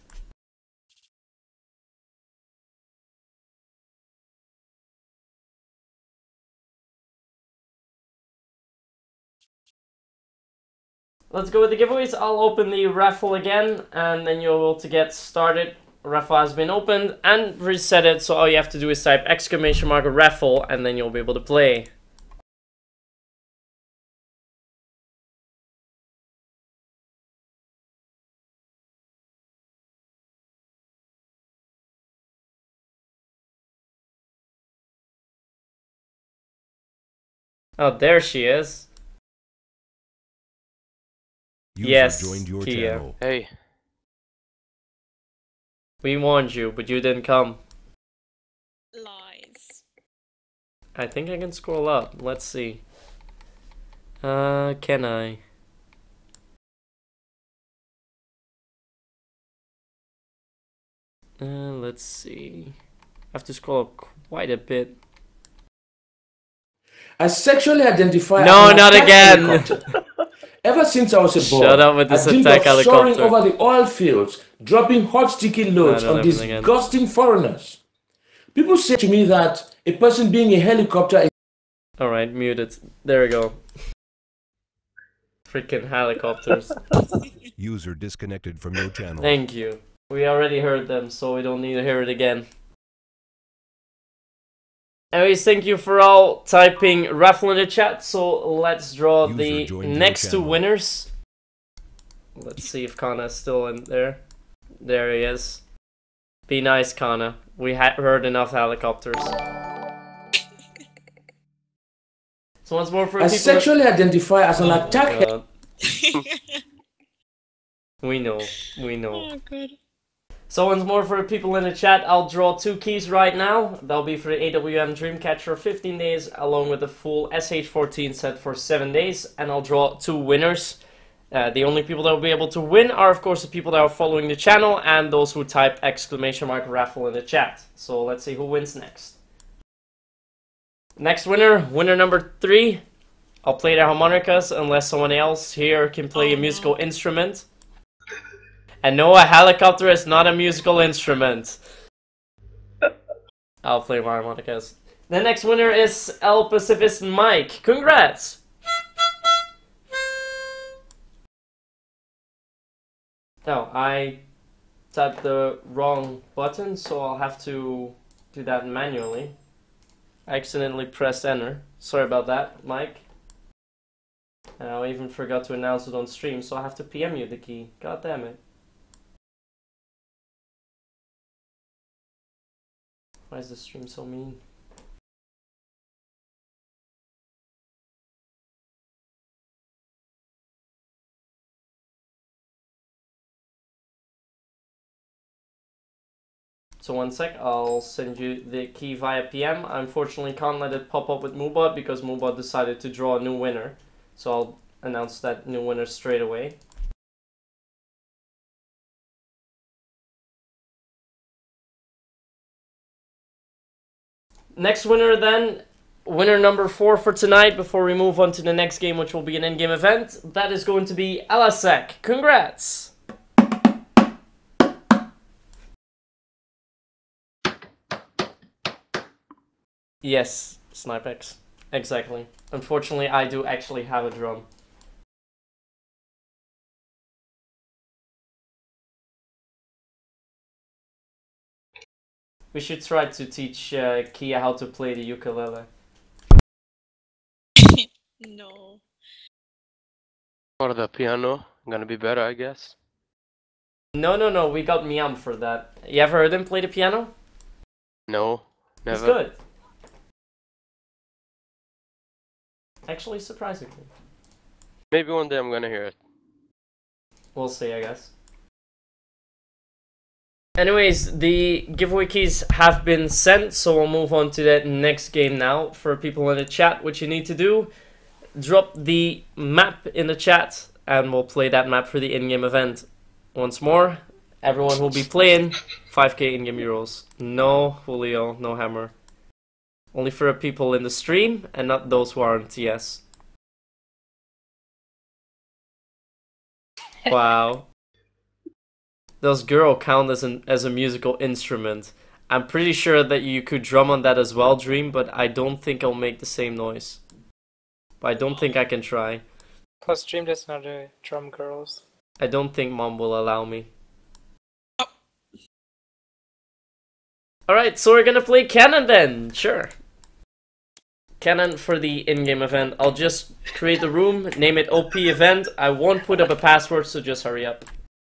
Let's go with the giveaways. I'll open the raffle again and then you're able to get started. Raffle has been opened and reset it, so all you have to do is type !raffle and then you'll be able to play. Oh, there she is. User Yes, joined your Kia. channel. Hey. We warned you, but you didn't come. Lies. I think I can scroll up. Let's see. Can I? Let's see. I have to scroll up quite a bit. I sexually identify No, as an not attack again. helicopter. Ever since I was a boy, Shut up with this I dreamed attack of soaring helicopter. over the oil fields, dropping hot sticky loads No, don't on have it again. disgusting foreigners. People say to me that a person being a helicopter is Alright, muted. There we go. Freaking helicopters. User disconnected from your channel. Thank you. We already heard them, so we don't need to hear it again. Anyways, thank you for all typing raffle in the chat. So let's draw User the joined your next 2 channel. winners. Let's see if Kana's still in there. There he is. Be nice, Kana. We heard enough helicopters. So once more for I people. sexually identify as an Oh my attack God. We know. We know. Oh, good. So once more for the people in the chat, I'll draw 2 keys right now. That'll be for the AWM Dreamcatcher 15 days, along with the full SH14 set for 7 days. And I'll draw 2 winners. The only people that will be able to win are, of course, the people that are following the channel and those who type !raffle in the chat. So let's see who wins next. Next winner, winner number 3. I'll play the harmonicas unless someone else here can play a musical instrument. And no, a helicopter is not a musical instrument. I'll play my harmonicas. The next winner is El Pacifist Mike. Congrats! Oh, I tapped the wrong button, so I'll have to do that manually. I accidentally pressed enter. Sorry about that, Mike. And I even forgot to announce it on stream, so I have to PM you the key. God damn it. Why is the stream so mean? So one sec, I'll send you the key via PM. I unfortunately can't let it pop up with Moobot because Moobot decided to draw a new winner. So I'll announce that new winner straight away. Next winner then, winner number 4 for tonight before we move on to the next game, which will be an in-game event. That is going to be Alasek. Congrats! Yes, Snipex. Exactly. Unfortunately, I do actually have a drum. We should try to teach Kia how to play the ukulele. No. Or the piano, gonna be better, I guess. No, we got Miam for that. You ever heard him play the piano? No, never. It's good. Actually, surprisingly. Maybe one day I'm gonna hear it. We'll see, I guess. Anyways, the giveaway keys have been sent, so we'll move on to that next game now. For people in the chat, what you need to do, drop the map in the chat, and we'll play that map for the in-game event. Once more, everyone will be playing 5k in-game euros. No Julio, no Hammer. Only for the people in the stream, and not those who are on TS. Wow. Does girl count as a musical instrument? I'm pretty sure that you could drum on that as well, Dream, but I don't think I'll make the same noise. But I don't think I can try. Plus, Dream does not do drum girls. I don't think Mom will allow me. Alright, so we're gonna play Cannon then, sure. Cannon for the in-game event. I'll just create the room, name it OP event. I won't put up a password, so just hurry up.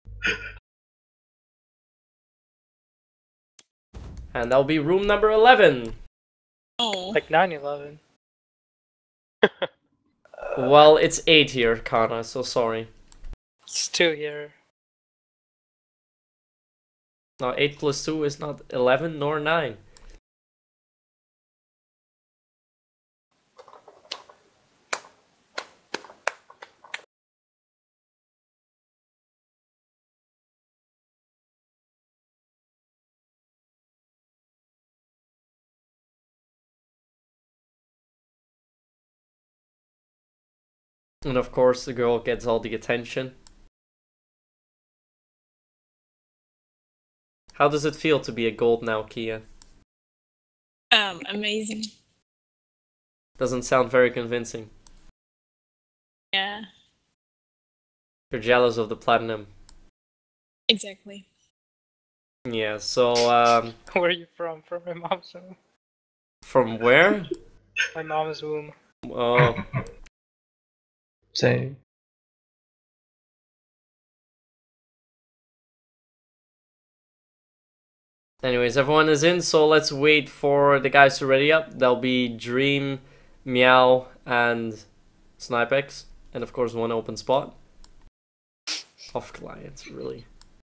And that'll be room number 11. Oh. Like 9/11. Well, it's 8 here, Kana, so sorry. It's 2 here. No, 8 plus 2 is not 11 nor 9. And of course, the girl gets all the attention. How does it feel to be a gold now, Kia? Amazing. Doesn't sound very convincing. Yeah. You're jealous of the platinum. Exactly. Yeah, so, Where are you from? From my mom's womb. From where? My mom's womb. Oh. Same. Anyways, everyone is in, so let's wait for the guys to ready up. There'll be Dream, Meow, and Snipex, and of course one open spot. Off clients, really.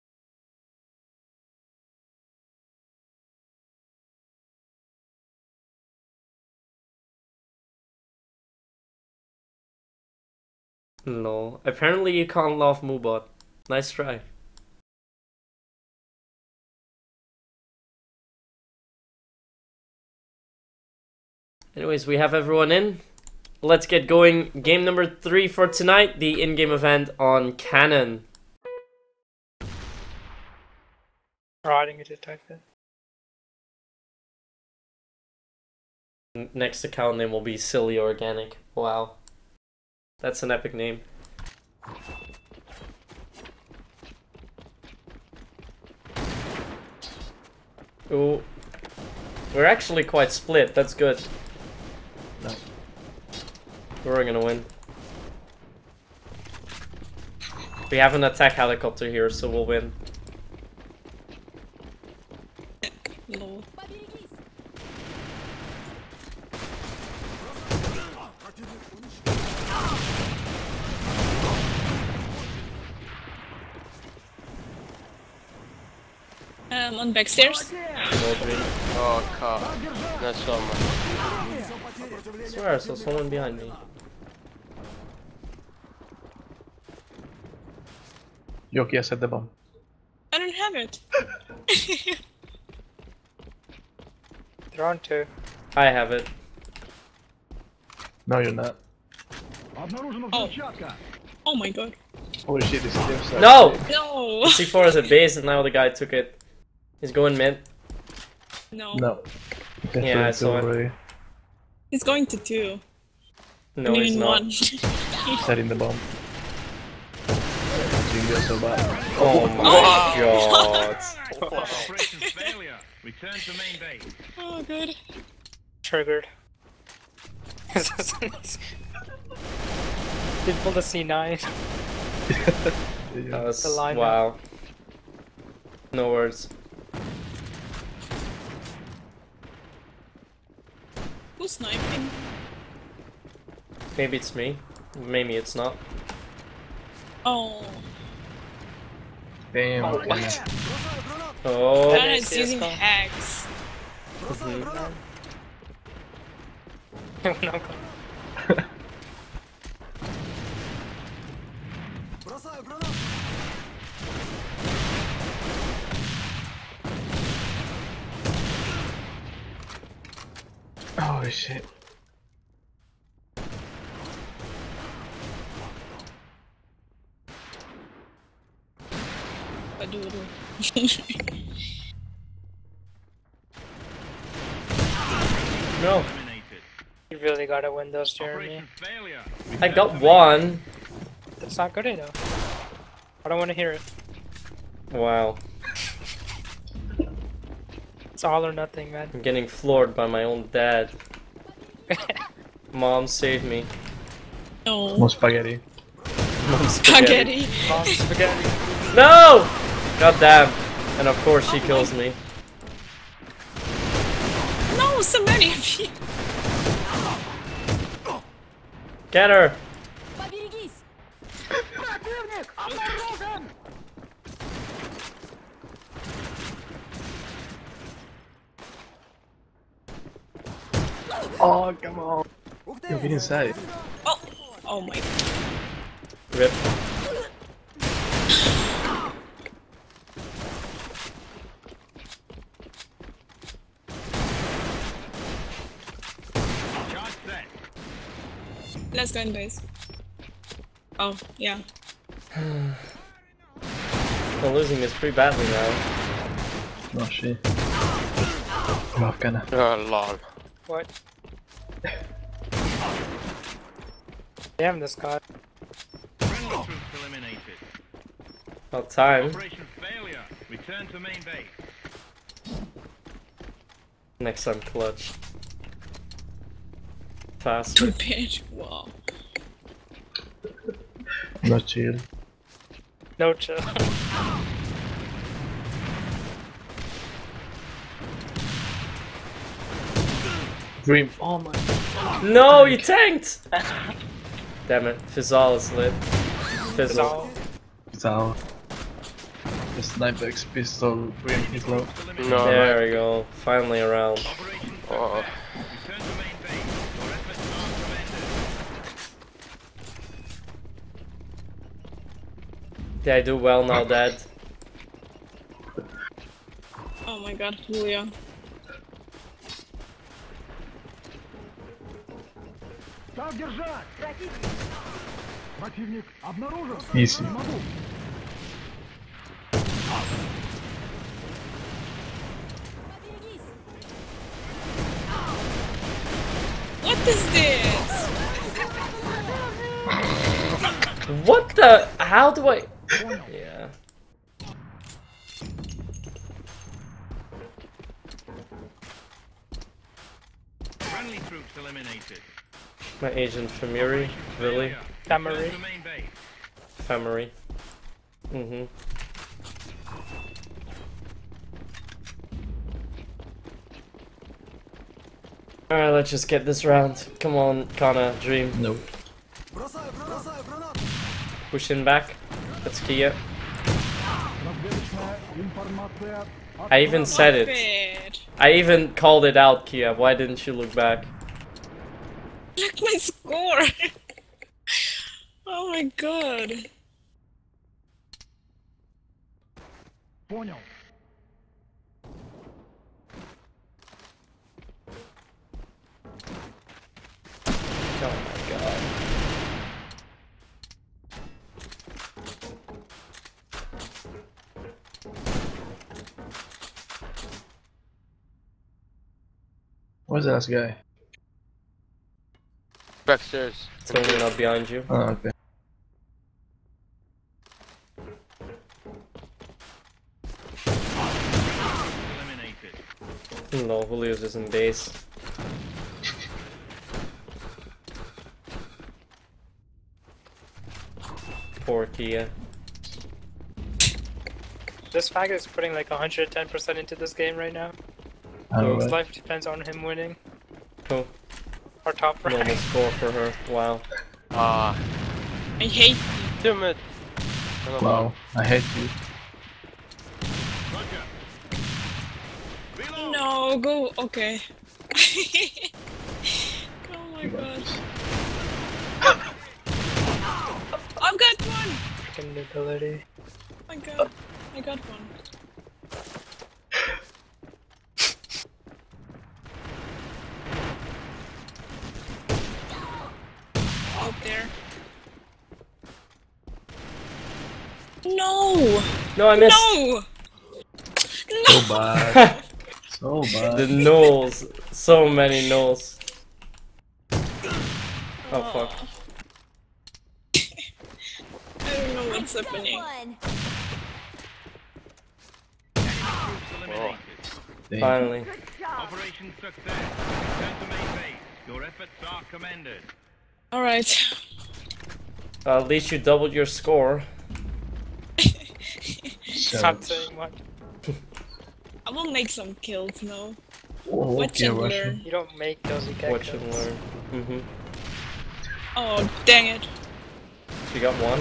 No, apparently you can't love Moobot. Nice try. Anyways, we have everyone in. Let's get going. Game number 3 for tonight, the in-game event on Cannon. Oh, I didn't get to type it. Next account name will be Silly Organic. Wow. That's an epic name. Ooh. We're actually quite split, that's good. No. We're gonna win. We have an attack helicopter here, so we'll win. Lol. On backstairs. Oh god, not so much. I swear I saw someone behind me. Yoki, I set the bomb. I don't have it. They're on 2. I have it. No, you're not. Oh. Oh my god. Holy shit, this is the side. No! No! C4 is a base and now the guy took it. He's going mid. No. No. Yeah, I saw it. Already. He's going to 2. No, he's not. 1. Setting the bomb. Oh my god. Operation failure. Return to main base. Oh, good. Triggered. He pulled a C9. That was, The line wow. No words. Who's sniping? Maybe it's me. Maybe it's not. Oh. Damn. Oh, okay. what? Oh. That is using hacks. No, go. Oh shit. I do it. No. You really gotta win those, Jeremy. I got one. That's not good enough. I don't want to hear it. Wow. It's all or nothing, man. I'm getting floored by my own dad. Mom, save me. No. More spaghetti. Mom, Spaghetti. Mom, spaghetti. No! God damn. And of course she kills me. No, so many of you. Get her! Oh, come on. Yo, get inside. Oh, oh my. Rip. Let's go in base. Oh, yeah. We're losing this pretty badly now. Oh shit. Oh, kinda. Oh, lol. What? Damn this guy. About time. Operation failure. Return to main base. Next time clutch. Faster. Prepare to walk. Not chill. No chill. Dream. Oh my. No, you tanked! Damn it, Fizzle is lit. Fizzle. Bizarre. The sniper X pistol Dream is low. No. There we go, finally around. Oh. Did I do well now, Dad? Oh my god, Julia. Easy. What is this? What the? How do I? Yeah. Friendly troops eliminated. My agent Famiri, really? Family. Famiri. Mm-hmm. Alright, let's just get this round. Come on, Kana, Dream. Nope. Pushing back. That's Kia. I even said it. Bad. I even called it out, Kia. Why didn't you look back? Look my score. Oh my god. Oh my god. Where's the last guy? Backstairs. Totally not behind you. Oh, okay. Eliminated. No, Julio's is in base. Poor Kia. This faggot is putting like 110% into this game right now. Alright. His life depends on him winning. Oh. Our top rank. Normal score for her. Wow. Ah. I hate Damn it. Wow, I hate you. No, go. Okay. Oh my god. I've got one! Freaking ability. Oh my god. I got one. Out there. No! No, I missed. No! So bad. So bad. The nulls. So many nulls. Oh fuck. I don't know what's happening. Oh. Finally. Operation success. Return to main base. Your efforts are commended. Alright. At least you doubled your score. Stop saying much. I will make some kills now. Whoa, Watch okay, and Russian. learn. You don't make those, you get Watch and kills. learn. Oh, dang it. You got one.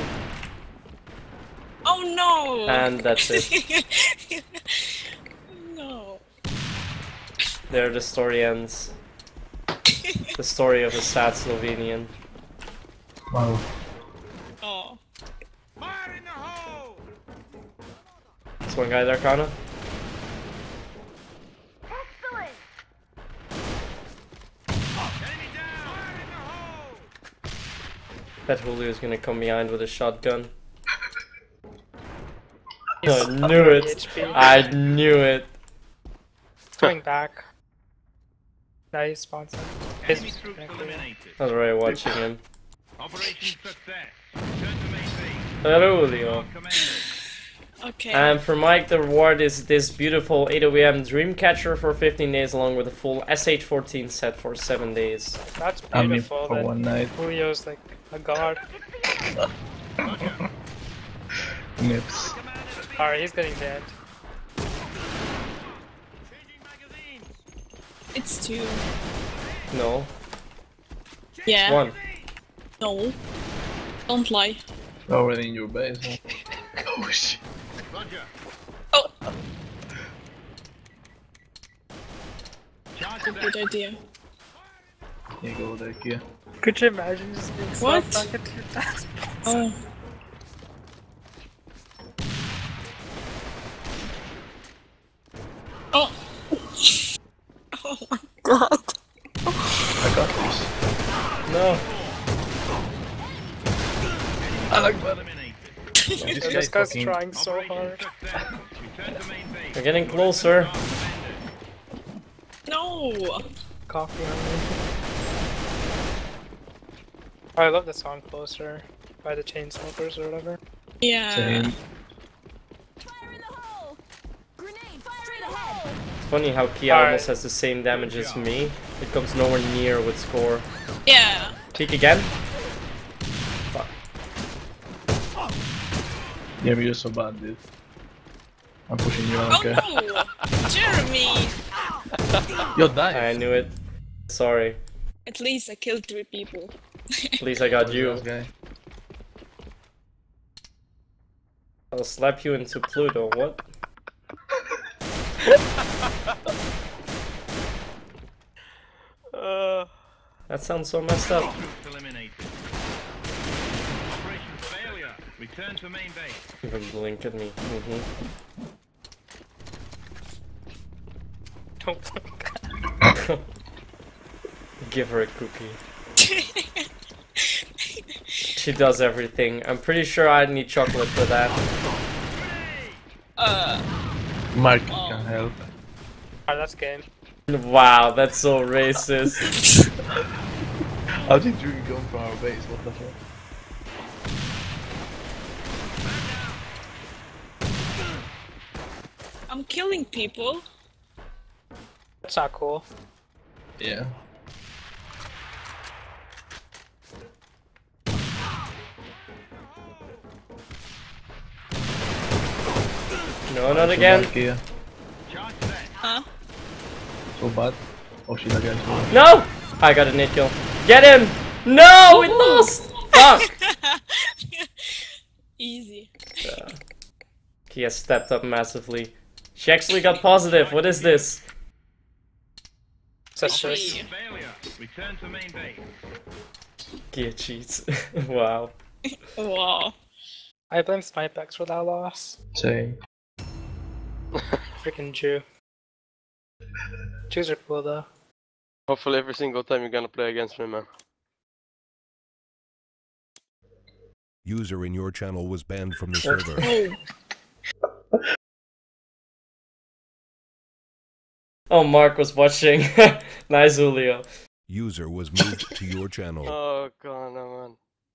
Oh no! And that's it. No. There the story ends. The story of a sad Slovenian. Wow. Oh. Fire in the hole! This one guy there, Kana. Excellent. Enemy down! Fire in the hole! Bet Julio's gonna come behind with a shotgun. I knew it. HP. I knew it. Going back. Now he's sponsored. Enemy troops eliminated. I was already watching him. Operation success. Return to main base. Julio. Commended. Okay. And for Mike, the reward is this beautiful AWM Dreamcatcher for 15 days, along with a full SH14 set for 7 days. That's I mean, beautiful. for That one night. Julio's like a god. Nips. Alright, he's getting banned. It's two. No, Yeah. one. No. Don't lie. Already in your base, huh? Oh shit. Roger. Oh, Charge a good idea. You go there, Kia. Could you imagine just being What? stuck at 2,000? Oh. Oh. Oh my god. I got this. No. I like that. Eliminated. This guy's fucking- trying so Operation hard. success. Return to main base. We're getting closer. No. Coffee on me. Oh, I love the song Closer by the Chainsmokers or whatever. Yeah. Same. It's funny how Kia Alright. almost has the same damage as me. It comes nowhere near with score. Yeah. Peek again. Fuck. Yeah, but you're so bad, dude. I'm pushing you, Oh okay? no. Jeremy. Yo, die! I knew it. Sorry. At least I killed 3 people. At least I got you. Last guy. I'll slap you into Pluto. What? That sounds so messed up. Troops eliminated. Operation failure. Return to main base. Even blink at me. Don't blink. Give her a cookie. She does everything. I'm pretty sure I need chocolate for that. Mark can help. Alright, that's game. Wow, that's so racist. How did you go from our base? What the fuck? I'm killing people. That's not cool. Yeah. No, not again. Kia. Huh? So bad. Oh shit, again. No! I got a net kill. Get him! No! We lost! Fuck! Easy. Kia stepped up massively. She actually got positive. What is this? Such a Failure. Return to main base. Kia cheats. Wow. Wow. I blame Snipex for that loss. Same. Freaking Jew. Jews are cool though. Hopefully every single time you're gonna play against me, man. User in your channel was banned from the server. Oh, Mark was watching. Nice, Julio. User was moved to your channel. Oh god, no man.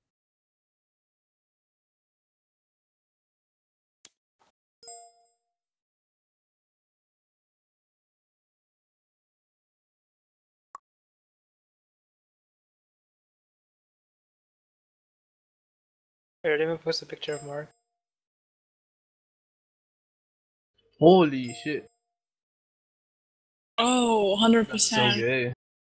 I didn't even post a picture of Mark. Holy shit. Oh, 100%. So gay.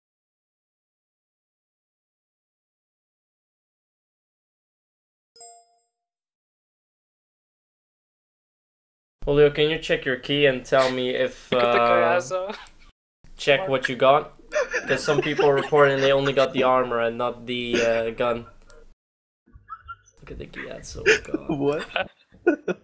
Julio, can you check your key and tell me if Look at the Gyazo. check Mark. what you got? Because some people are reporting they only got the armor and not the gun. Look at the Gyazo. God. What?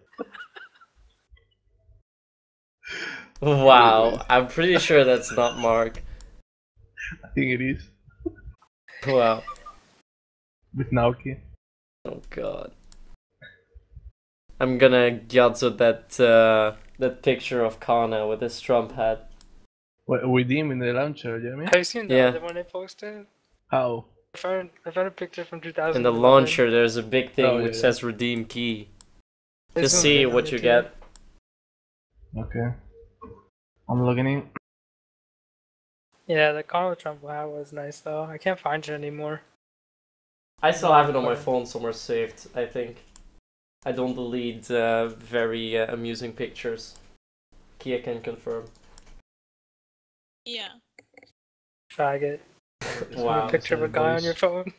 Wow, I'm pretty sure that's not Mark. I think it is. Wow. With Naoki. Oh god. I'm gonna Gyazo that picture of Kana with his Trump hat. With him in the launcher, Jeremy? Have you seen the Yeah. other one I posted? How? I found a picture from 2000. In the launcher, there's a big thing Oh, which yeah. says redeem key. There's Just no see video what you too. get. Okay. I'm logging in. Yeah, the Conor Trump hat was nice though. I can't find it anymore. I still have it on my phone somewhere saved, I think. I don't delete very amusing pictures. Kia can confirm. Yeah. Faggot. Wow. A picture of a guy on your phone.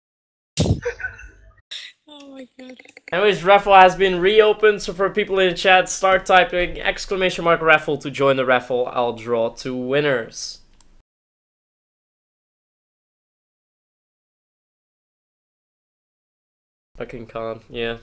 Oh my god. Anyways, raffle has been reopened, so for people in the chat, start typing !raffle to join the raffle. I'll draw 2 winners. Fucking con, yeah.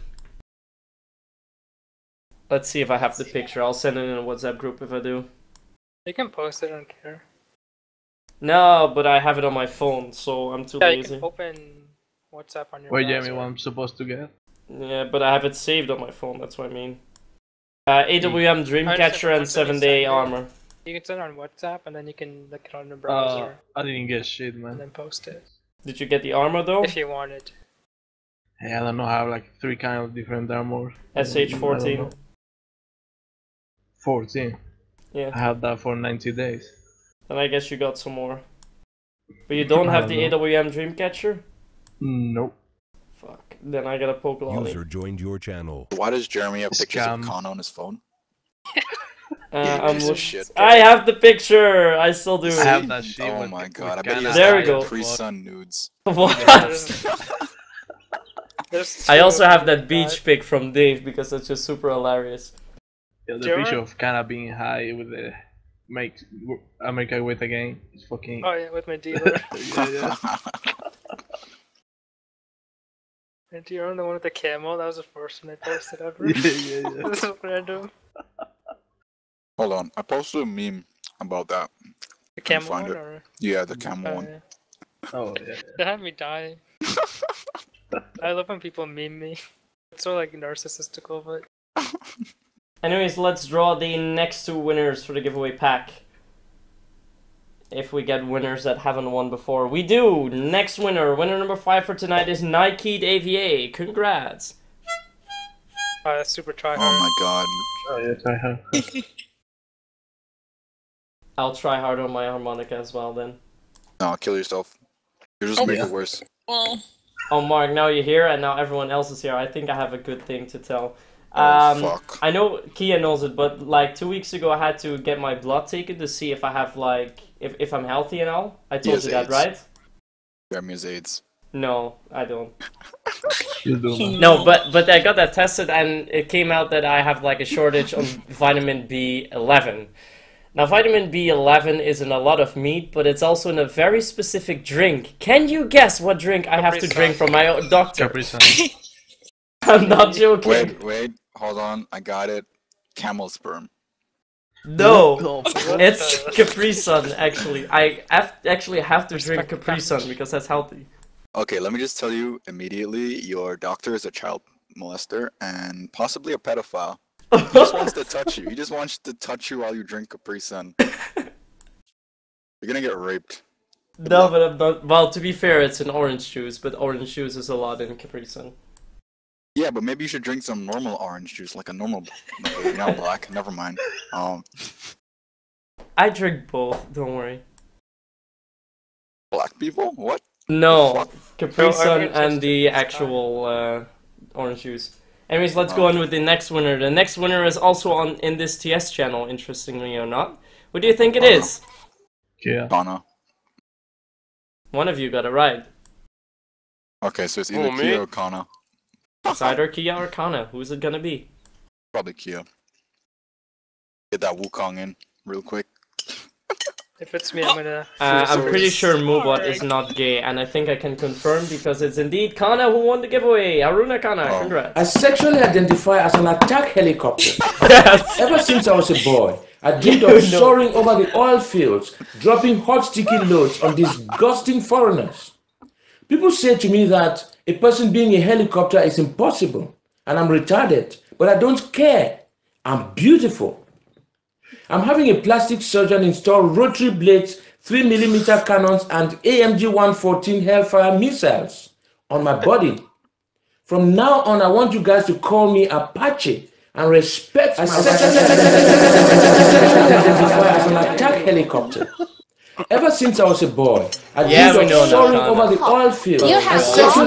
Let's see if I have the picture. I'll send it in a WhatsApp group if I do. You can post it, I don't care. No, but I have it on my phone, so I'm too Yeah, you lazy. can open WhatsApp on your Wait, browser. Jeremy, what I'm supposed to get? Yeah, but I have it saved on my phone, that's what I mean. AWM Dreamcatcher and 7-day armor. You can send it on WhatsApp and then you can look it on the browser I didn't get shit, and man. then post it. Did you get the armor though? If you wanted. Hey, I don't know, I have like 3 kind of different armor. SH14. 14? Yeah. I had that for 90 days. And I guess you got some more. But you don't have the AWM Dreamcatcher? Nope. Fuck. Then I gotta poke lolly. User joined your channel. Why does Jeremy have pictures of Scam. Kana on his phone? I'm piece of shit. I have the picture! I still do. I have that shit. Oh with- my with god, I bet he Ghana. has There we go. pre-sun nudes. What? There's I two also of have them that beach pic from Dave because it's just super hilarious. Yeah, the Sure. picture of Kana being high with the make America great again. It's fucking. Oh yeah, with my dealer. yeah. And do you remember the one with the camel? That was the first one I posted ever. Yeah. This is random. Hold on, I posted a meme about that. The Can camel find one it. or? Yeah, the camel Oh, one. yeah. Oh yeah. That had me die. I love when people meme me. It's so like narcissistical, but Anyways, let's draw the next 2 winners for the giveaway pack. If we get winners that haven't won before. We do! Next winner, winner number 5 for tonight is Nike'd AVA. Congrats! that's super try Oh my god. Oh yes, I have. I'll try hard on my harmonica as well then. No, kill yourself. You just make it worse. Well. Oh, Mark, now you're here and now everyone else is here. I think I have a good thing to tell. Fuck. I know Kia knows it, but like 2 weeks ago I had to get my blood taken to see if I have like, if I'm healthy and all. I told you that, right? Jeremy has AIDS. No, I don't. You do, man. No, but I got that tested and it came out that I have like a shortage of vitamin B11. Now, vitamin B11 is in a lot of meat, but it's also in a very specific drink. Can you guess what drink I have to drink from my doctor? Capri Sun. I'm not joking. Wait, hold on. I got it. Camel sperm. No, it's Capri Sun, actually. I actually have to drink Capri Sun because that's healthy. Okay, let me just tell you immediately, your doctor is a child molester and possibly a pedophile. He just wants to touch you. He just wants to touch you while you drink Capri Sun. You're gonna get raped. No, but I'm not. Well, to be fair, it's an orange juice, but orange juice is a lot in Capri Sun. Yeah, but maybe you should drink some normal orange juice, like a normal, not black. Never mind. I drink both. Don't worry. Black people? What? No, Capri Sun and the actual orange juice. Anyways, let's go on with the next winner. The next winner is also on in this TS channel, interestingly or not. What do you think it is? Yeah. Kana. One of you got it right. Okay, so it's either Kia or Kana. It's either Kia or Kana. Who's it gonna be? Probably Kia. Get that Wukong in real quick. If it's me, I'm gonna... I'm pretty sure Mubot is not gay, and I think I can confirm because it's indeed Kana who won the giveaway. Haruna Kana, congrats. I sexually identify as an attack helicopter. Ever since I was a boy, I dreamed of soaring over the oil fields, dropping hot sticky loads on disgusting foreigners. People say to me that a person being a helicopter is impossible, and I'm retarded, but I don't care. I'm beautiful. I'm having a plastic surgeon install rotary blades, 3mm cannons, and AMG 114 Hellfire missiles on my body. From now on, I want you guys to call me Apache and respect my sexually identify as an attack helicopter. Ever since I was a boy, I dreamed of soaring over the oil field. You have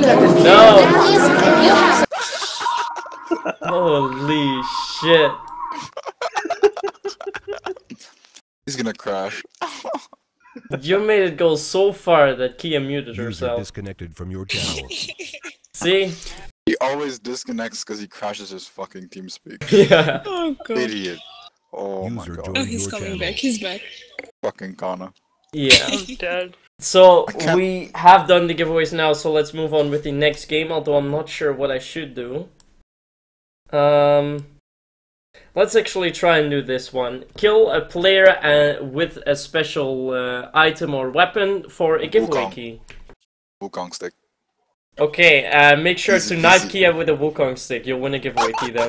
Holy shit. He's gonna crash. You made it go so far that Kia muted User herself. disconnected from your channel. See? He always disconnects because he crashes his fucking TeamSpeak. Yeah. Oh god. Idiot. Oh my god. Oh, he's coming back. He's back. Fucking Kana. Yeah. I'm dead. So, we have done the giveaways now, so let's move on with the next game, although I'm not sure what I should do. Let's actually try and do this one. Kill a player with a special item or weapon for a giveaway key. Wukong stick. Okay, make sure to knife Kia with a Wukong stick. You'll win a giveaway key then.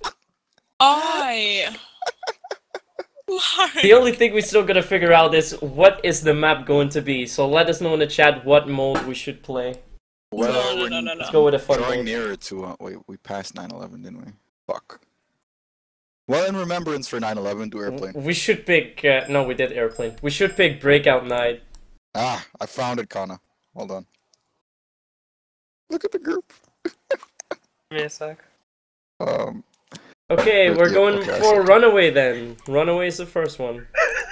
The only thing we still gotta figure out is what is the map going to be. So let us know in the chat what mode we should play. Well, Let's go with a fun drawing mode. nearer to wait, we passed 9/11, didn't we? Fuck. Well, in remembrance for 9/11, do airplane. We should pick. No, we did airplane. We should pick Breakout Night. Ah, I found it, Kana. Hold on. Look at the group. Give me a sec. Okay, we're going okay, for Runaway then. Runaway is the first one.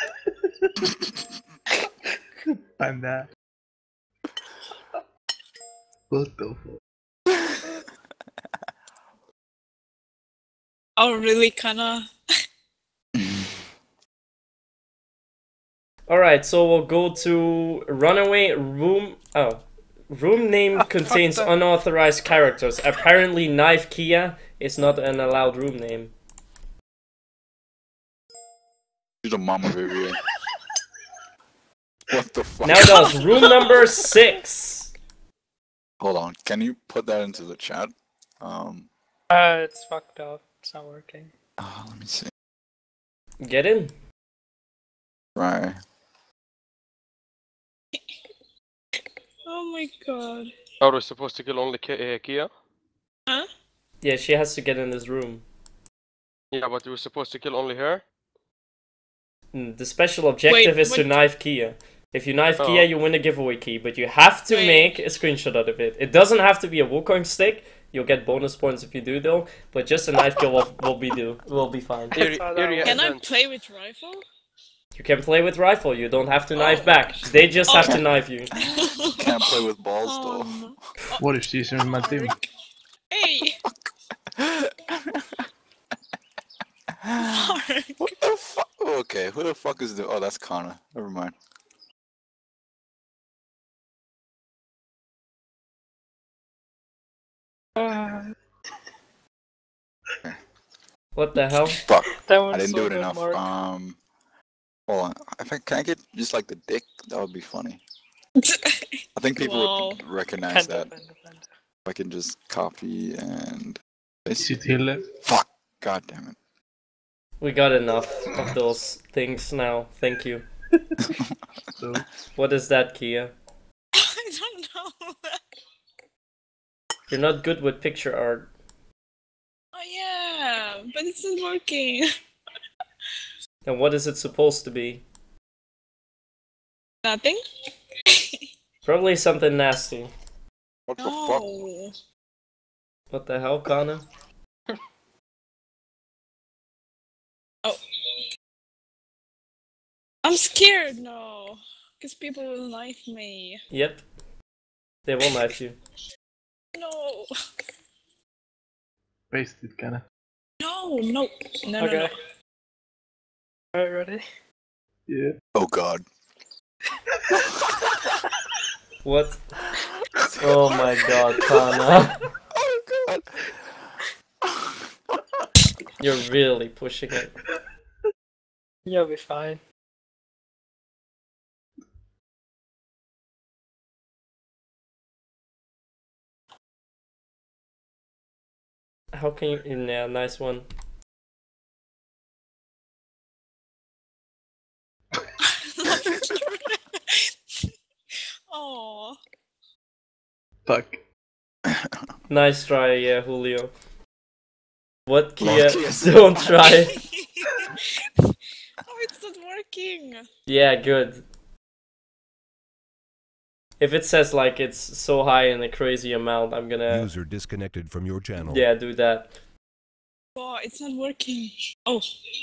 I'm that. What the fuck? Oh, really, Kana? Alright, so we'll go to Runaway Room. Oh. Room name contains unauthorized characters. Apparently, Knife Kia is not an allowed room name. She's a mama baby. What the fuck? Now does room number 6. Hold on, can you put that into the chat? It's fucked up. It's not working. Let me see. Get in. Right. Oh my god. Are we supposed to kill only Kia? Huh? Yeah, she has to get in this room. Yeah, but we were supposed to kill only her? The special objective is to knife Kia. If you knife Kia, you win a giveaway key, but you have to make a screenshot out of it. It doesn't have to be a Wukong stick. You'll get bonus points if you do though, but just a knife kill will be fine. Can I play with rifle? You can play with rifle, you don't have to knife back. They just have to knife you. Can't play with balls though. What is this in my team? Hey! What the fuck? Okay, who the fuck is the? Oh, that's Connor. Never mind. What the hell? Fuck. That I one's didn't so do it good, enough. Mark. Hold on. Can I get just like the dick? That would be funny. I think people would recognize that. I can just copy and Sit Hitler. Fuck. God damn it. We got enough of those things now. Thank you. So, what is that, Kia? I don't know. You're not good with picture art. Oh yeah, but it's not working. And what is it supposed to be? Nothing? Probably something nasty. What the No. fuck? What the hell, Connor? Oh. I'm scared now. Because people will knife me. Yep. They will knife you. No. paste it, kinda. No, no. No, Okay. no, no. Alright, ready? Yeah. Oh god. What? Oh my god, Connor. Oh god. You're really pushing it. You'll be fine. How can you... Yeah, nice one. Oh. Fuck. Nice try, yeah, Julio. What, Kia? Love Kia. Don't try. Oh, it's not working. Yeah, good. If it says like it's so high in a crazy amount, I'm gonna... User disconnected from your channel. Yeah, do that. Oh, it's not working. Oh.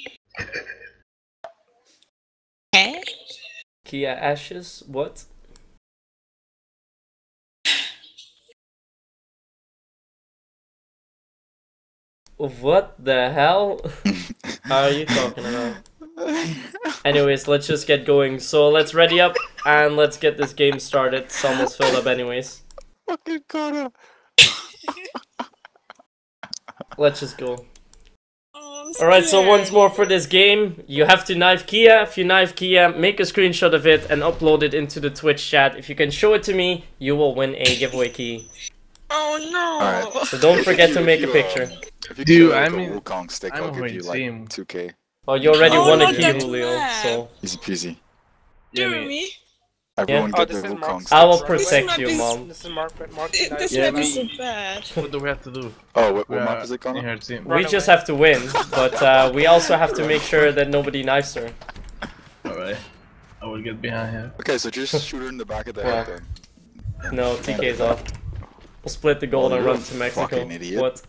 Eh? Kia Ashes? What? What the hell are you talking about? Anyways, let's just get going. So let's ready up and let's get this game started. It's almost filled up anyways. Fucking Connor. Let's just go. Oh, Alright, so once more for this game, you have to knife Kia. If you knife Kia, make a screenshot of it and upload it into the Twitch chat. If you can show it to me, you will win a giveaway key. Oh no! Alright. So don't forget to make a picture. If you Dude, kill, like, I mean, a Wukong stick, I'm I'll give on you team. like 2k. Oh, you already Oh, won a not key, that Julio, bad. so... Easy peasy. Do me? Everyone Yeah. get this the is Wukong Mark's- sticks. I will This protect map you, is- Mom. This is Mark. This Yeah, map is me. so bad. What do we have to do? Oh, what We map are is it, in Connor? her team. We just have to win, but we also have to make sure that nobody knifes her. Alright. I will get behind her. Okay, so just shoot her in the back of the head then. No, TK's off. We'll split the gold Oh, and you're run a to Mexico. fucking idiot. What?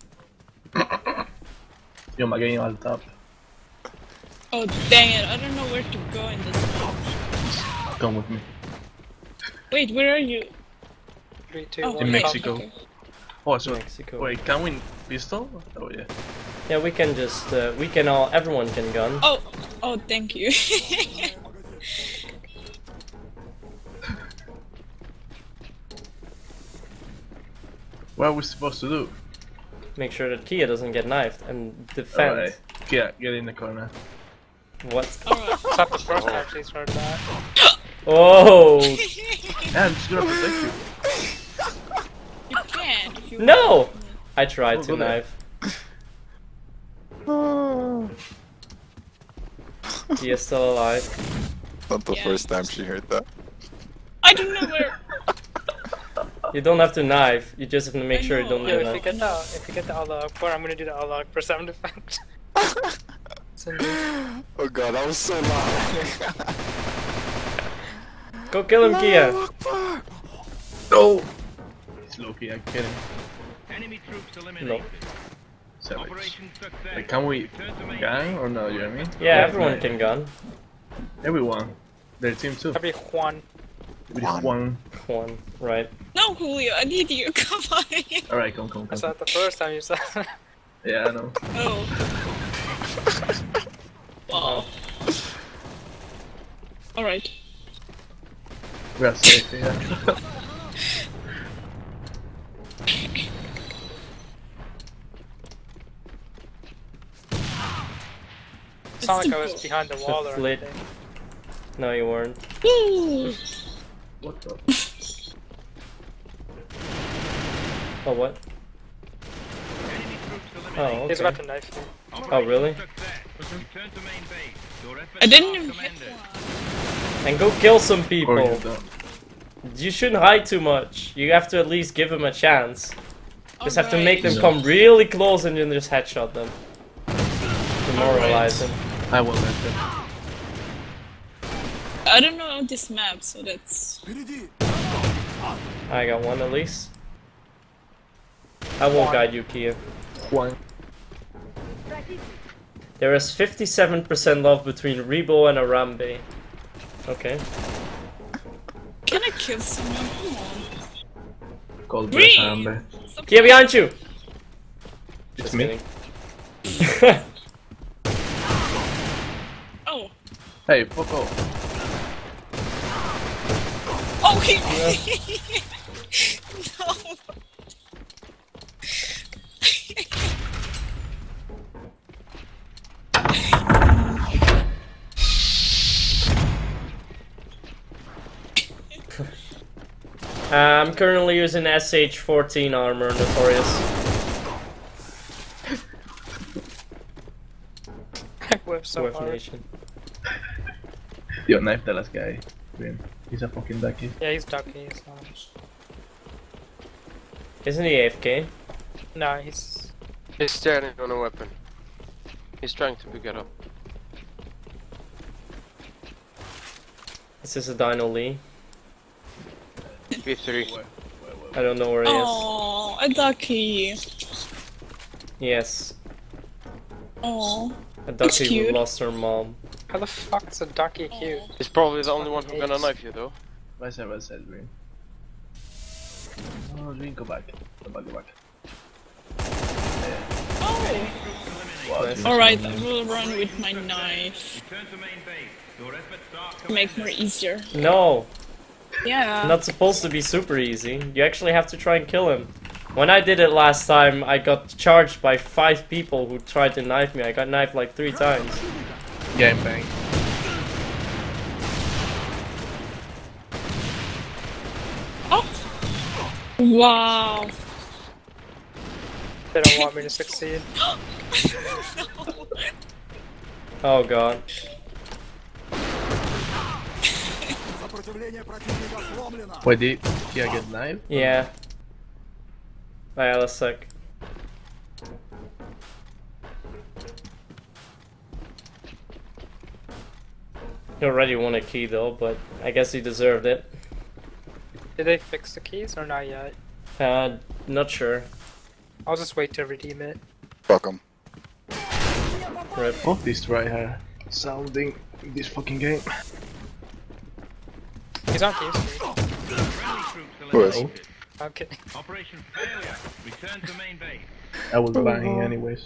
Yo, my game all top. Oh dang it! I don't know where to go in this map. Come with me. Wait, where are you? 3, 2, Oh, 1. In okay, Mexico. okay. Oh, so Mexico. wait, can we pistol? Oh yeah. Yeah, we can just, we can all, everyone can gun. Oh, oh, thank you. What are we supposed to do? Make sure that Kia doesn't get knifed and defend. Alright. Yeah, get in the corner. What? Alright. Thought the first actually started that. Oh! Yeah, I'm just gonna protect you. You can't if you No! I tried Oh, to go there. knife. Kia's still alive. Not the Yeah. first time she heard that. I don't know where. You don't have to knife, you just have to make I sure you know. don't Yo, do if that. you get the Allah Akbar, I'm gonna do the Allah Akbar sound effect. It's in there. Oh god, that was so loud. Go kill him, Kia. No! It's Loki, I'm kidding. Enemy troops eliminated. Savage. Operation success. Like, can we gang or no, you know what I mean? Yeah, everyone can gun. Everyone. Their team too. Every Juan. One. One, right. No, Julio, I need you. Come on. Alright, come. That's not the first time you said it. Yeah, I know. Oh. Wow. Alright. We are safe, yeah. It's not like I was behind the wall or Flit. anything. No, you weren't. Woo! What the? Oh, what? Oh, He's okay. about to knife you. Oh, really? I didn't even hit one. And go kill some people. Or you don't. You shouldn't hide too much. You have to at least give them a chance. Just have to make them Alright. come really close and then just headshot them. Demoralize them. I will let them. I don't know this map, so that's... I got one at least. I won't guide you, Kia. One. There is 57% love between Rebo and Arambe. Okay. Can I kill someone? Come on. Called Green! Amber. Kia, behind you! It's Just me. kidding. Oh. Hey, fuck off. Oh, he... No. I'm currently using SH14 armor, Notorious. Whip so Worth hard. Nation. Yo, knife the last guy. Green. He's a fucking ducky. Yeah, he's ducky. He's not. Isn't he AFK? No, he's. He's standing on a weapon. He's trying to pick it up. Is this a Dino Lee? V3. I don't know where he is. Oh, a ducky. Yes. Oh. A That's ducky who cute. lost her mom. How the fuck is a ducky cute? He's probably the only one who's gonna knife you, though. Right side, Green. Oh, Green, go back. Go back. Oh. Wow, Nice. Alright, I will run with my knife. Make more easier. No! Yeah. Not supposed to be super easy. You actually have to try and kill him. When I did it last time, I got charged by 5 people who tried to knife me. I got knifed like 3 times. Game bang. Oh. Wow. They don't want me to succeed. No. Oh god. Wait, did he get knife? Yeah. Wait a sec. He already won a key though, but I guess he deserved it. Did they fix the keys or not yet? Not sure. I'll just wait to redeem it. Fuck him. Rip. Fuck this tryhard sounding in this fucking game. He's on keys. Who is? I'm kidding. Operation failure. Return to main base. I was banging anyways.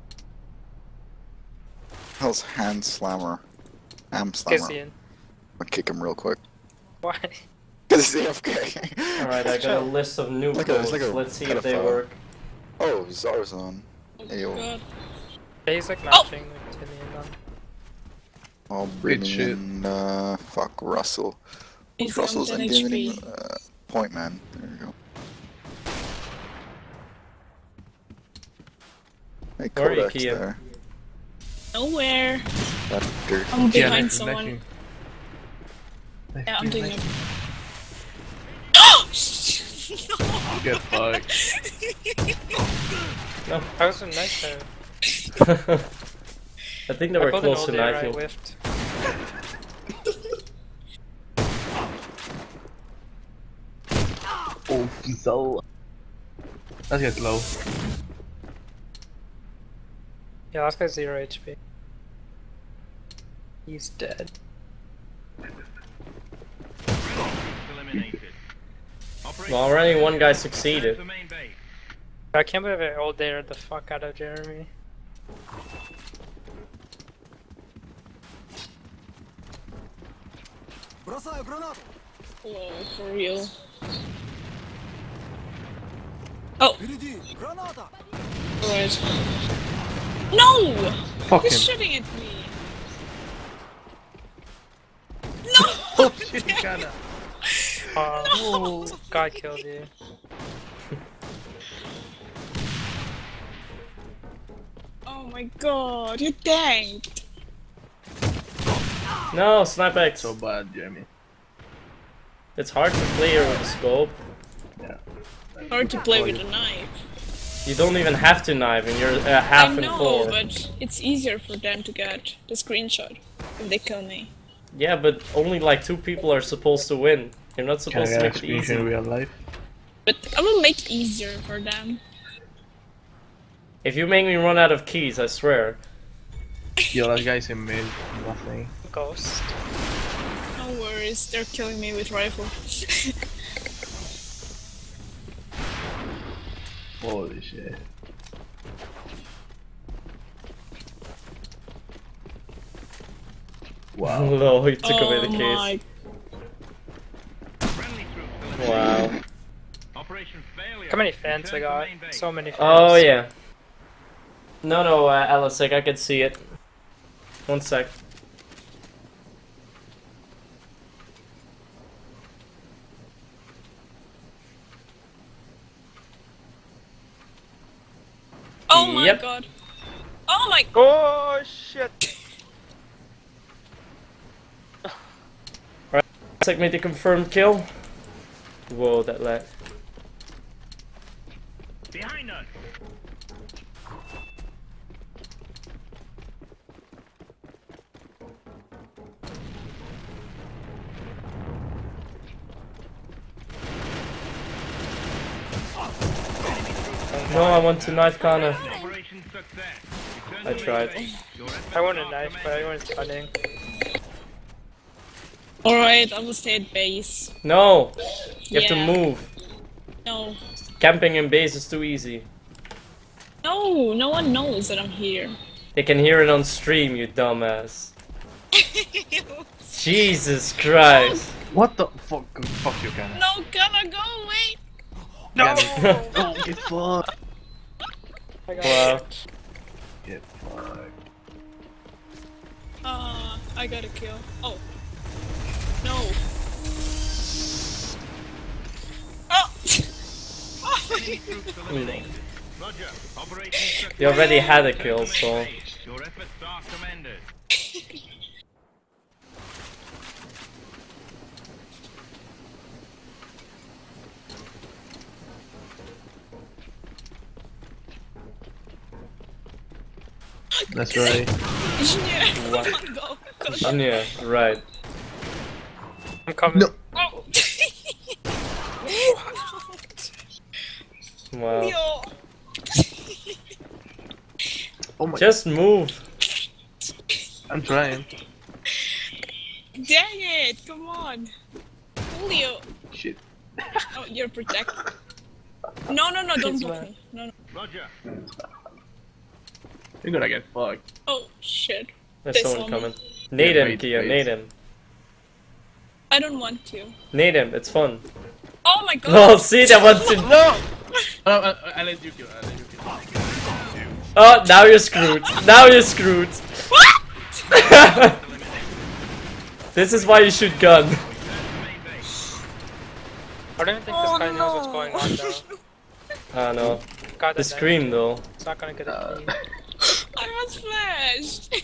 Hell's hand slammer. Am slammer. Gizian. I'll kick him real quick. Why? Cause he's AFK. Alright, I got a list of new Like codes. like a Let's see if they pedophile. work. Oh, Zarzan. Ayo. God. Yeah, he's like matching like Timmy and them. I'll bring shit. in, fuck Russell. He's Russell's on in 10 gaming, HP. point man. There you go. Hey, Where are you, Kodak's Kia? there. Nowhere. That dirt. I'm Yeah, behind knife, someone. knife. Yeah, I'm doing it. Get fucked. No. That was a nice time. I think they were pulled an close to old air, I knifing. whiffed. Oh, so. Let's get low. Yeah, last guy's 0 HP. He's dead. Well, already one guy succeeded. I can't believe I old aired the fuck out of Jeremy. Whoa, for real. Oh! Alright. No! Fuck He's him. shooting at me! Oh shit, he kinda. Oh, God killed you. Oh my god, you tanked! No, Snipe X. So bad, Jeremy. It's hard to play here with a scope. Yeah. Hard to play with a knife. You don't even have to knife and you're half I and know, four. but it's easier for them to get the screenshot if they kill me. Yeah, but only like 2 people are supposed to win. You're not supposed to Can I make get it experience in easy. real life? But I will make it easier for them. If you make me run out of keys, I swear. Yo, that guy's in mid. Nothing. Ghost. No worries, they're killing me with rifle. Holy shit. Wow. Lol, he took away the my. case. Wow. Look how many fans I got. So many fans. Oh yeah. No, Alisek, I can see it. 1 sec. Oh my Yep. god. Oh my. Oh shit! Alisek made the confirmed kill. Whoa, that lag. Behind us. No, I want to knife Connor. Operation success. Return I to tried. main base. Your efforts I want a are knife, but I want cunning. Alright, I will stay at base. No! You have to Yeah. move. No. Camping in base is too easy. No, no one knows that I'm here. They can hear it on stream, you dumbass. Jesus Christ. What the fuck? Fuck you, Cannon. No, gonna go away! No! Oh, get fucked. Wow. Get fucked. I got a kill. Oh. No. Oh! enemy troops eliminated. Roger. Operation success. You already had a kill, so... Your efforts are commended. That's right. Engineer, come on, go. Go. Yeah, right. I'm coming. No. Oh! Wow. Yo. Oh my. Just move. I'm trying. Dang it! Come on, Julio. Shit. Oh, you're protected. No, don't block me. No. Roger. You're gonna get fucked. Oh shit. There's They someone saw me. coming. Nade him, wait, Kia, wait. nade him. I don't want to. Nade him, it's fun. Oh my god. Oh, see, that wants to... No! I let you kill. I let you kill. Oh, now you're screwed. Now you're screwed. What? This is why you shoot gun. I don't even think this guy knows what's going on though. I know. God, The that scream knife. though. It's not gonna get a key. I was flashed.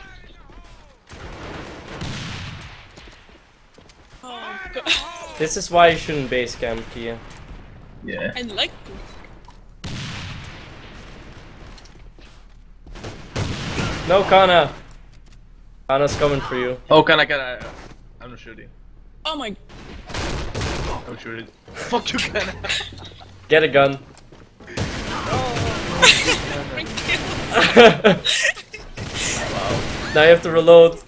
Oh god. This is why you shouldn't base camp, Kia. Yeah. I'd like to. No, Kana. Kana's coming for you. Oh, Kana, I'm not shooting. Oh my. I'm shooting. Fuck you, Kana. Get a gun. Now you have to reload.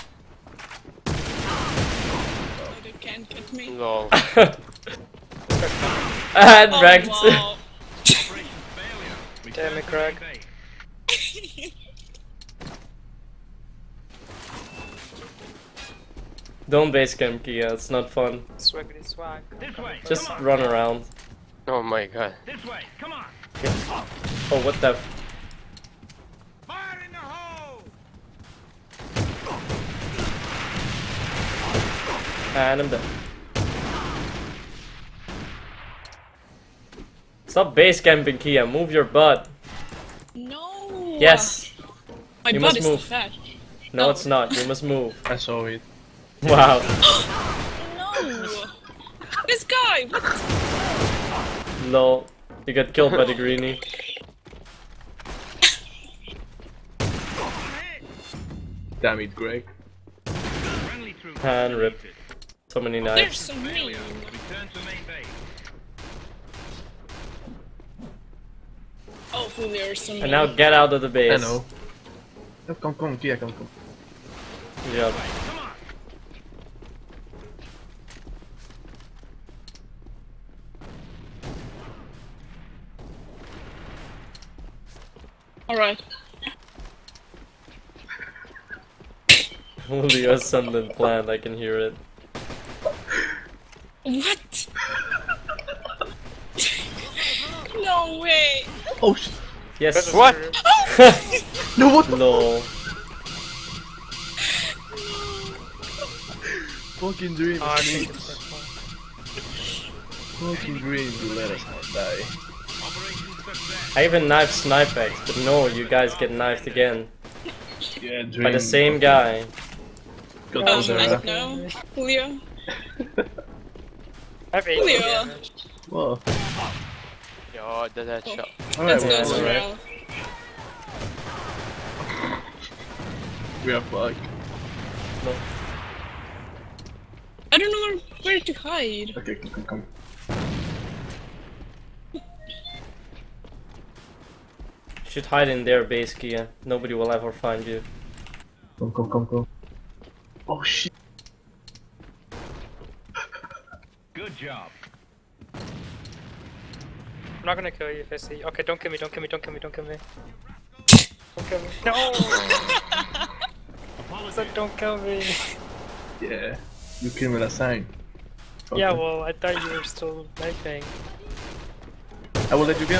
They can't get me. No. And Oh, wrecked. wow. Damn it, Craig. Don't base camp, Kia. It's not fun. Swaggity swag. This way. Just come on. run around. Oh my god. This way. Come on. Oh, what the? Fire in the hole. And I'm dead. Stop base camping, Kia. Move your butt. No. Yes. My You butt must is move. too fat. No, it's not. You must move. I saw it. Wow. No. This guy. What? Lol. You got killed by the greenie. Damn it, Greg. Friendly troops. And rip. So many They're knives. so mean. Return to main base. Oh, they're so mean. And now get out of the base. I know. Oh, come, Kia, come. Yeah. Come on. Alright. Leo has something planned. I can hear it. What? No way. Oh shit. Yes. What? No, what? Lol. Fucking dream. Oh, I think it's that one. Fucking dream, you let us die. I even knifed Snipex, but no, you guys get knifed again. Yeah, dream. By the same guy. Got I those don't know. Julio. I have 8 Julio. damage. Whoa. Yo, that shot. Alright, Let's go, well, Sorrel. we are fucked. No. I don't know where to hide. Okay, come. You should hide in their base, Kia. Nobody will ever find you. Come. Oh shit. Good job. I'm not gonna kill you if I see you. Okay, don't kill me. Don't kill me. Don't kill me. No! I said don't kill me. Yeah. You kill me last time. Okay. Yeah, well, I thought you were still sniping. I will let you go.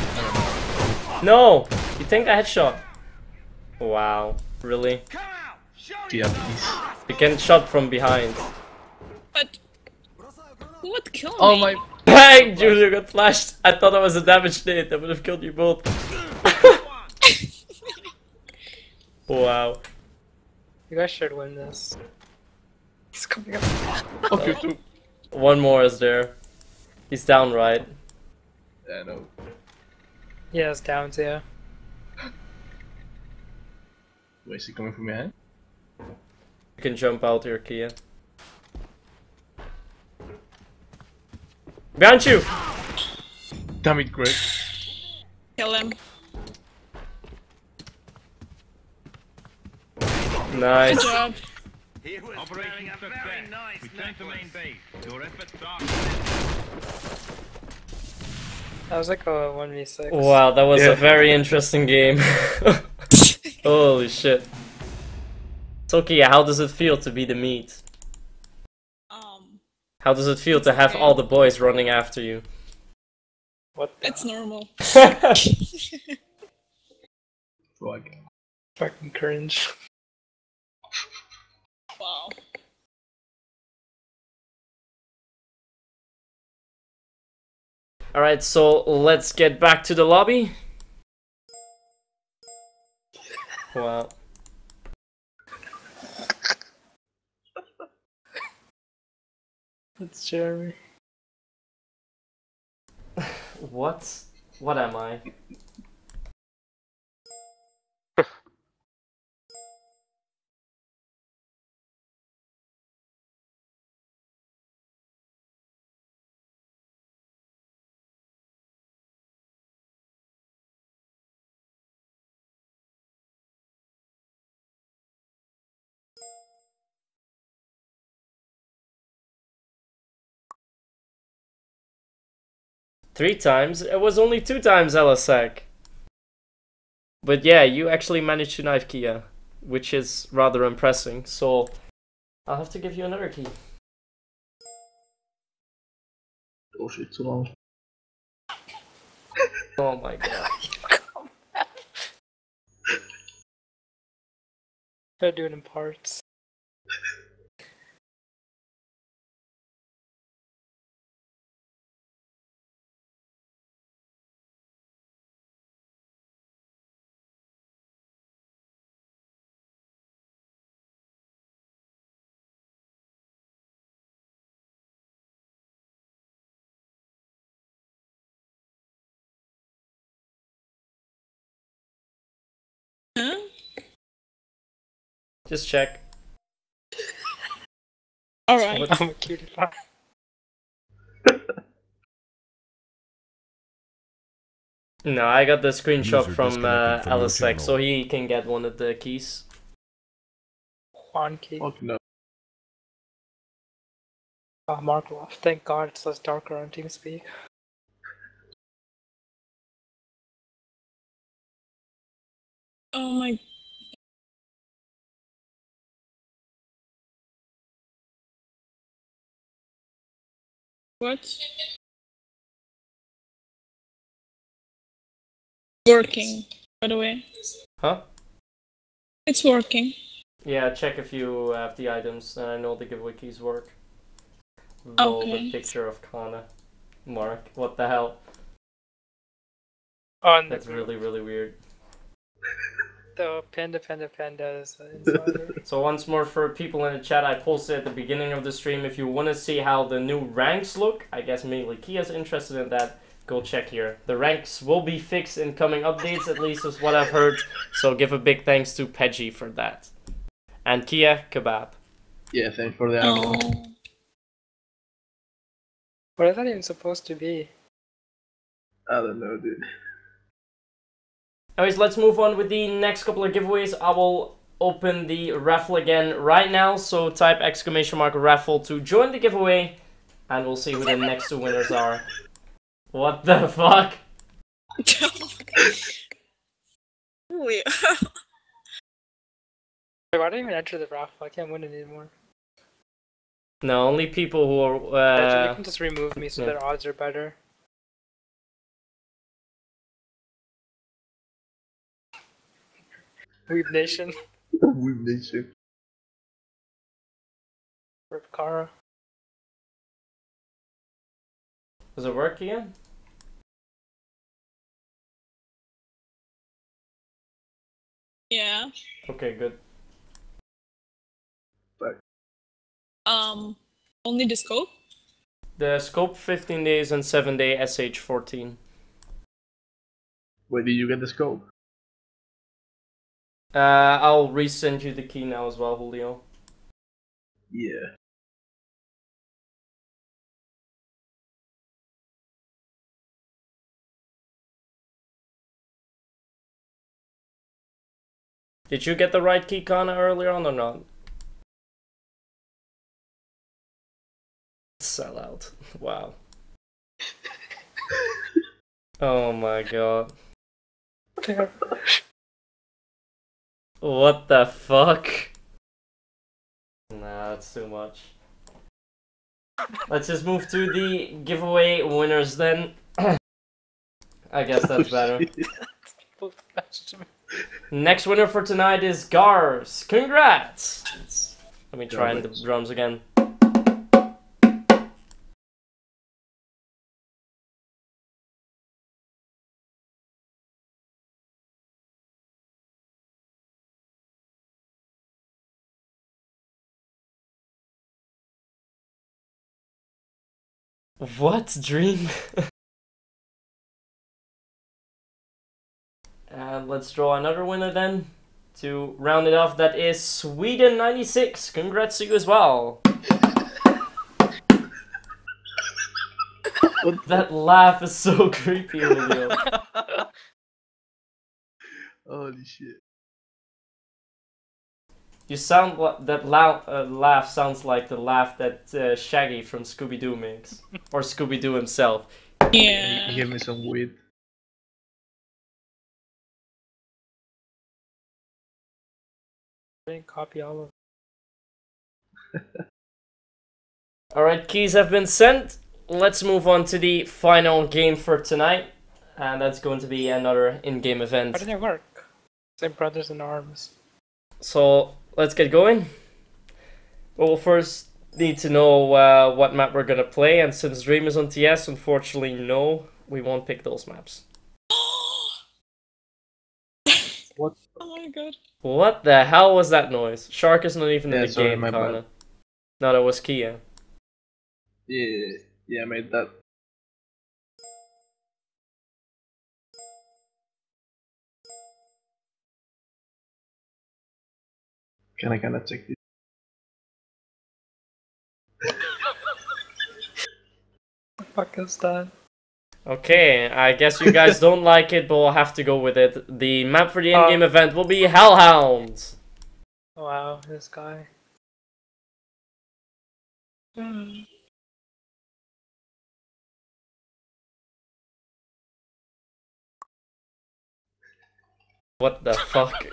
No! You think I headshot? Wow. Really? Yeah, please. You can shot from behind. But who would kill me? Oh my. Bang! Julio got flashed. I thought that was a damage nade. That would have killed you both. Wow. You guys should win this. He's coming up. Fuck you too. One more is there. He's down, right? Yeah, I know. Yeah, it's down, yeah. Where is he coming from behind? You can jump out here, Kia. Behind you! Damn it, Greg. Kill him. Nice. Good job. Operation success. Return to main base. Your efforts are. That was like a 1v6. Wow, that was a very interesting game. Holy shit. So Kia, how does it feel to be the meat? How does it feel to have all the boys running after you? What the It's normal. Fuck. fucking cringe. Wow. Alright, so let's get back to the lobby. Wow. It's Jeremy. What? What am I? 3 times? It was only 2 times, Elisec. But yeah, you actually managed to knife Kia, which is rather impressive. So I'll have to give you another key. Oh shit, too long. Oh my god. Gotta do it in parts. Huh? Just check. Alright. I'm a cutie pie. No, I got the screenshot User from disconnected from your Elisec, channel. so he can get one of the keys. One key. Fuck no. Oh, Mark Loft. Thank God it's less darker on TeamSpeak. Oh my. What? Working, by the way. Huh? It's working. Yeah, check if you have the items, and I know the giveaway keys work. Lol, Okay. the picture of Kana. Mark, what the hell? On That's really, really weird. the panda is inside. So once more for people in the chat, I posted at the beginning of the stream, if you want to see how the new ranks look, I guess mainly Kia's interested in that, go check here. The ranks will be fixed in coming updates, at least is what I've heard, so give a big thanks to Peggy for that. And Kia, kebab. Yeah, thanks for the ammo. What is that even supposed to be? I don't know, dude. Anyways, let's move on with the next couple of giveaways. I will open the raffle again right now, so type !raffle to join the giveaway, and we'll see who the next 2 winners are. What the fuck? Wait. Wait, why did I even enter the raffle? I can't win it anymore. No, only people who are... You can just remove me so their odds are better. Weeb Nation. Weeb Nation. Rip Kara. Does it work again? Yeah. Okay, good. Only the scope? The scope 15 days and 7 day SH14. Where did you get the scope? I'll resend you the key now as well, Julio. Yeah. Did you get the right key, Kana, earlier on or not? Sell out. Wow. Oh my god. What the fuck? Nah, that's too much. Let's just move to the giveaway winners then. I guess that's better. Next winner for tonight is Gars. Congrats! Let me try the drums again. What dream? And let's draw another winner then. To round it off, that is Sweden96. Congrats to you as well. That laugh is so creepy, Julio. Holy shit. You sound like that laugh sounds like the laugh that Shaggy from Scooby-Doo makes, or Scooby-Doo himself. Yeah. He gave me some weed. Didn't copy all of Alright, keys have been sent. Let's move on to the final game for tonight. And that's going to be another in-game How event. did it work? Same brothers in arms. So, let's get going. We'll first need to know what map we're gonna play, and since Dream is on TS, unfortunately, no, we won't pick those maps. What? Oh my god. What the hell was that noise? Shark is not even in Yeah, the sorry, game, my kinda. bad. No, that was Kia. Yeah, I made that. Can I check this? What the fuck is that? Okay, I guess you guys don't like it, but we'll have to go with it. The map for the in-game event will be Hellhound. Wow, this guy. What the fuck?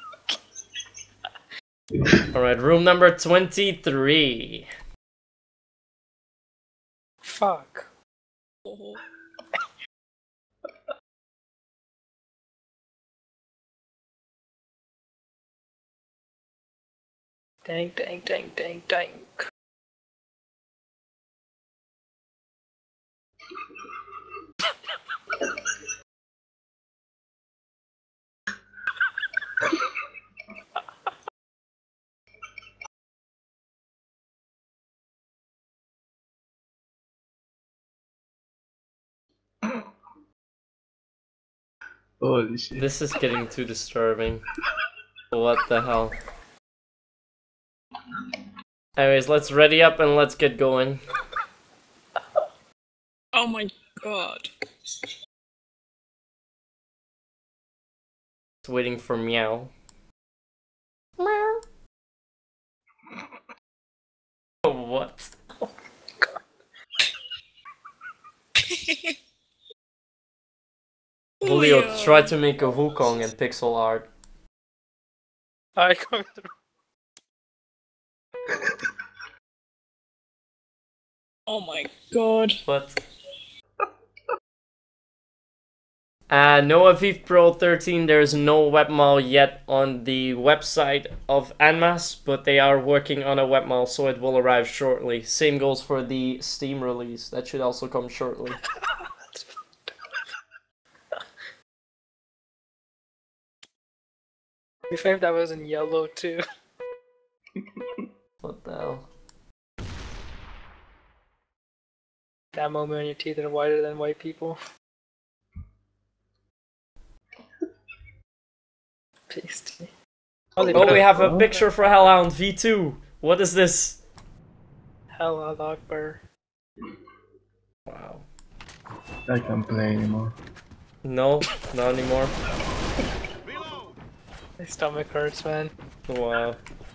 Alright, room number 23. Fuck. Oh. Dang, dang, dang, dang, dang. Holy shit. This is getting too disturbing. What the hell? Anyways, let's ready up and let's get going. Oh my god. It's waiting for meow. Meow. What? Julio tried to make a Wukong in pixel art. I come through. Oh my god. What? No Aviv Pro 13, there's no webmal yet on the website of Anmas, but they are working on a webmal, so it will arrive shortly. Same goes for the Steam release, that should also come shortly. We found that was in yellow too. What the hell? That moment when your teeth are whiter than white people. Pasty. Oh, we have a picture for Hellhound V2. What is this? Hell, Akbar. Wow. I can't play anymore. No, not anymore. My stomach hurts, man. Wow.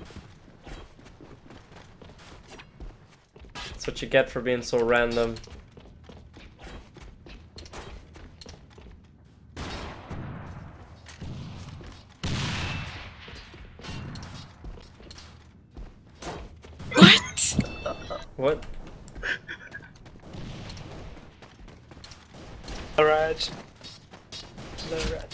That's what you get for being so random. What? Alright. Alright.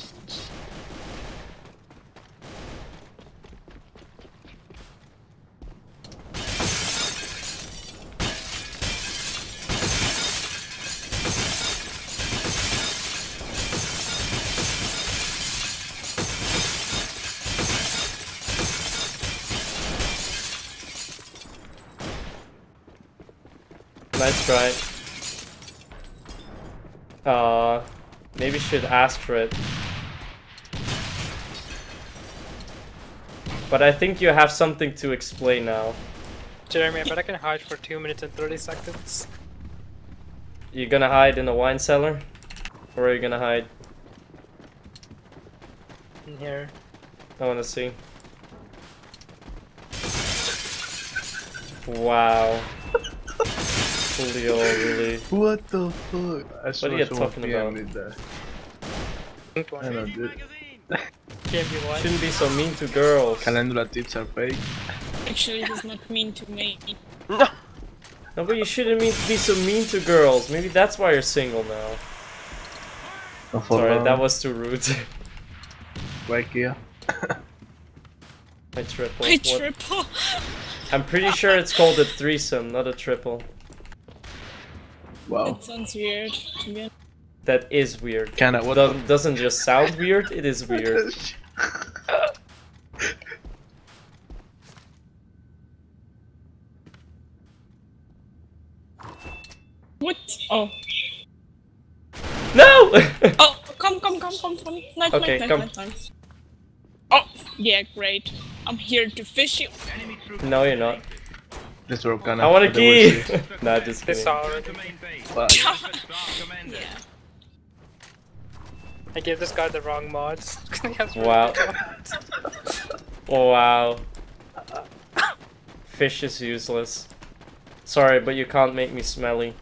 Nice try. Maybe should ask for it. But I think you have something to explain now. Jeremy, I bet I can hide for 2 minutes and 30 seconds. You gonna hide in a wine cellar? Or are you gonna hide? In here. I wanna see. Wow. Julio, really. What the fuck? I saw What are you someone talking PM about? me there. I know, dude. Can't be what? Shouldn't be so mean to girls. Calendula tips are fake. Actually, he's not mean to me. No, but you shouldn't be so mean to girls. Maybe that's why you're single now. Sorry, that was too rude. Right here. My triple. My What? triple. I'm pretty sure it's called a threesome, not a triple. Wow. That sounds weird to me. That is weird. Kinda, what Doesn't just sound weird, it is weird. What? Oh. No! Oh, come. Knife, Okay, knife, come. knife. Oh, yeah, great. I'm here to fish you. No, you're not. This rope kinda. I want a key! Nah, just This kidding. already. Yeah. I gave this guy the wrong mods. He has really Wow. good mods. Wow. Fish is useless. Sorry, but you can't make me smelly.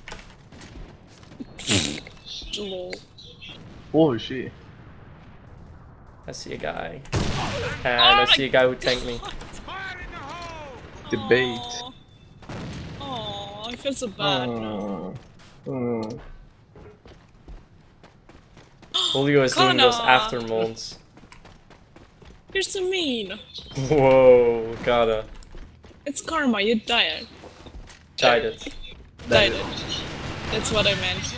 Lol. Oh shit. I see a guy. And I see a guy who tanked me. Debate. Oh, I feel so bad now. Julio is doing those Kana. after molds. You're so mean. Whoa, gotta. It's karma, you died. Died it. Died it. That's what I meant.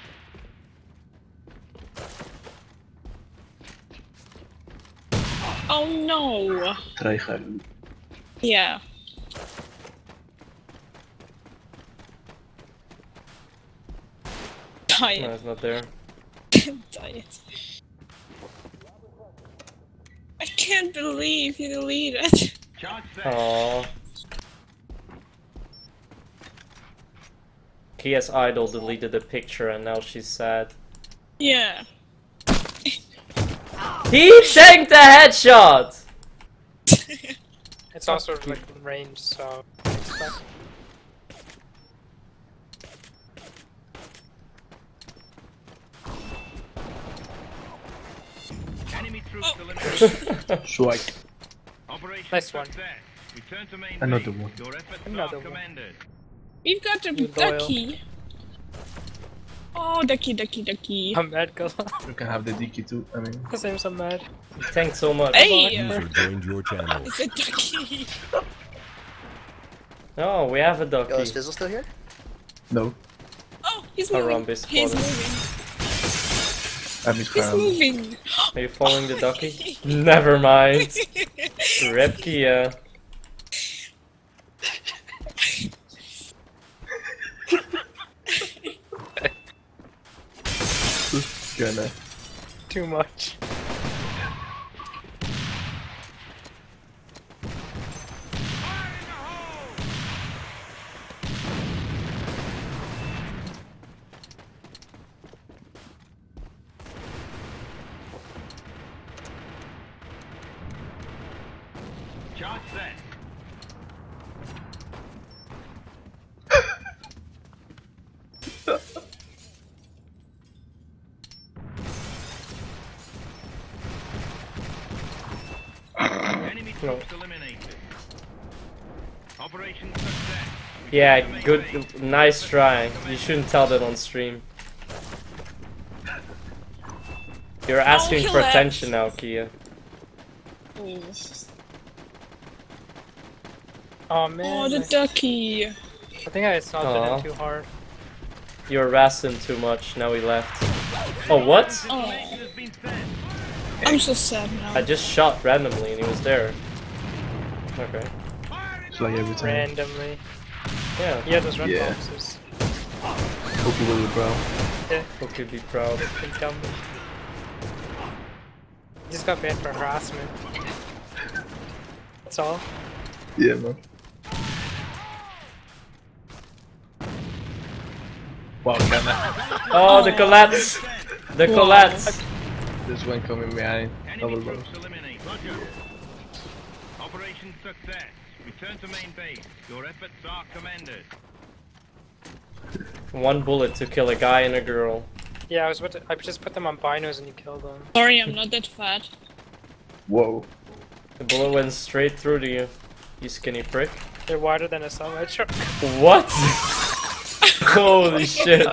Oh no! Try hard. Yeah. Die No, it. it's not there. Die it. I can't believe you deleted. Aww. Kia's idol deleted the picture and now she's sad. Yeah. He tanked the headshot! It's also like range, so. Enemy troops eliminated. Swag. Operation Nice one. success. Return to main Another base. one. Your efforts Another are one. commended. We've got a You loyal. ducky. Oh, ducky. I'm mad, girl. You can have the Dicky too. I mean. Because I'm so mad. Thanks so much. Hey! User joined your channel. It's a ducky. Oh, we have a ducky. Yo, is Fizzle still here? No. Oh, he's A moving. rhombus He's spotted. moving. I miss He's Karam. moving. Are you following the ducky? Never mind. Rip Kia. Gonna. Too much. Charge set. Enemy troops eliminated. Operation success. Yeah, good, nice try. You shouldn't tell that on stream. You're asking kill for it. attention now, Kia. Oh, Oh man. oh the ducky. I think I stopped Aw. it too hard. You harassed him too much, now he left. Oh, what? Oh. I'm so sad now. I just shot randomly and he was there. Okay. It's like every time. Randomly. Yeah. Yeah, those red Yeah. boxes. Hope you will be proud. Yeah, Who could be proud? big dumb. Just got banned for harassment. That's all. Yeah, man. Wow, kinda. Oh, the collapse! The collapse! This one coming behind. Double Enemy bros. troops eliminated. Operation success. Return to main base. Your efforts are commended. One bullet to kill a guy and a girl. Yeah, I just put them on binos and you killed them. Sorry, I'm not that fat. Whoa. The bullet went straight through to you, you skinny prick. They're wider than a semi truck. What? Holy shit.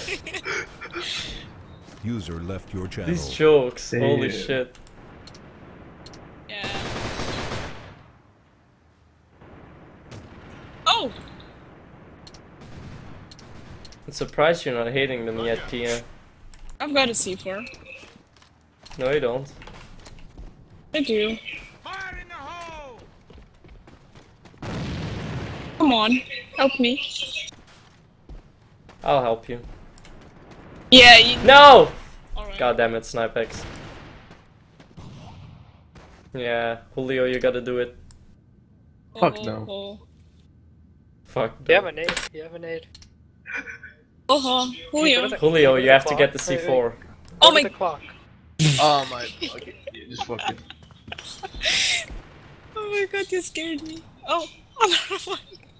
User left your channel. These jokes, holy shit. Yeah. Oh! I'm surprised you're not hating them yet, Kia. I've got a C4. No, you don't. I do. Come on, help me. I'll help you. Yeah, you... No! Alright. God damn it, Snipex. Yeah, Julio, you gotta do it. Fuck no. Fuck You no. have a nade. You have a nade. Julio. Julio, you have to get the C4. Oh my... The clock. Oh my... Okay, yeah, just fuck it. Oh my god, you scared me. Oh, another one.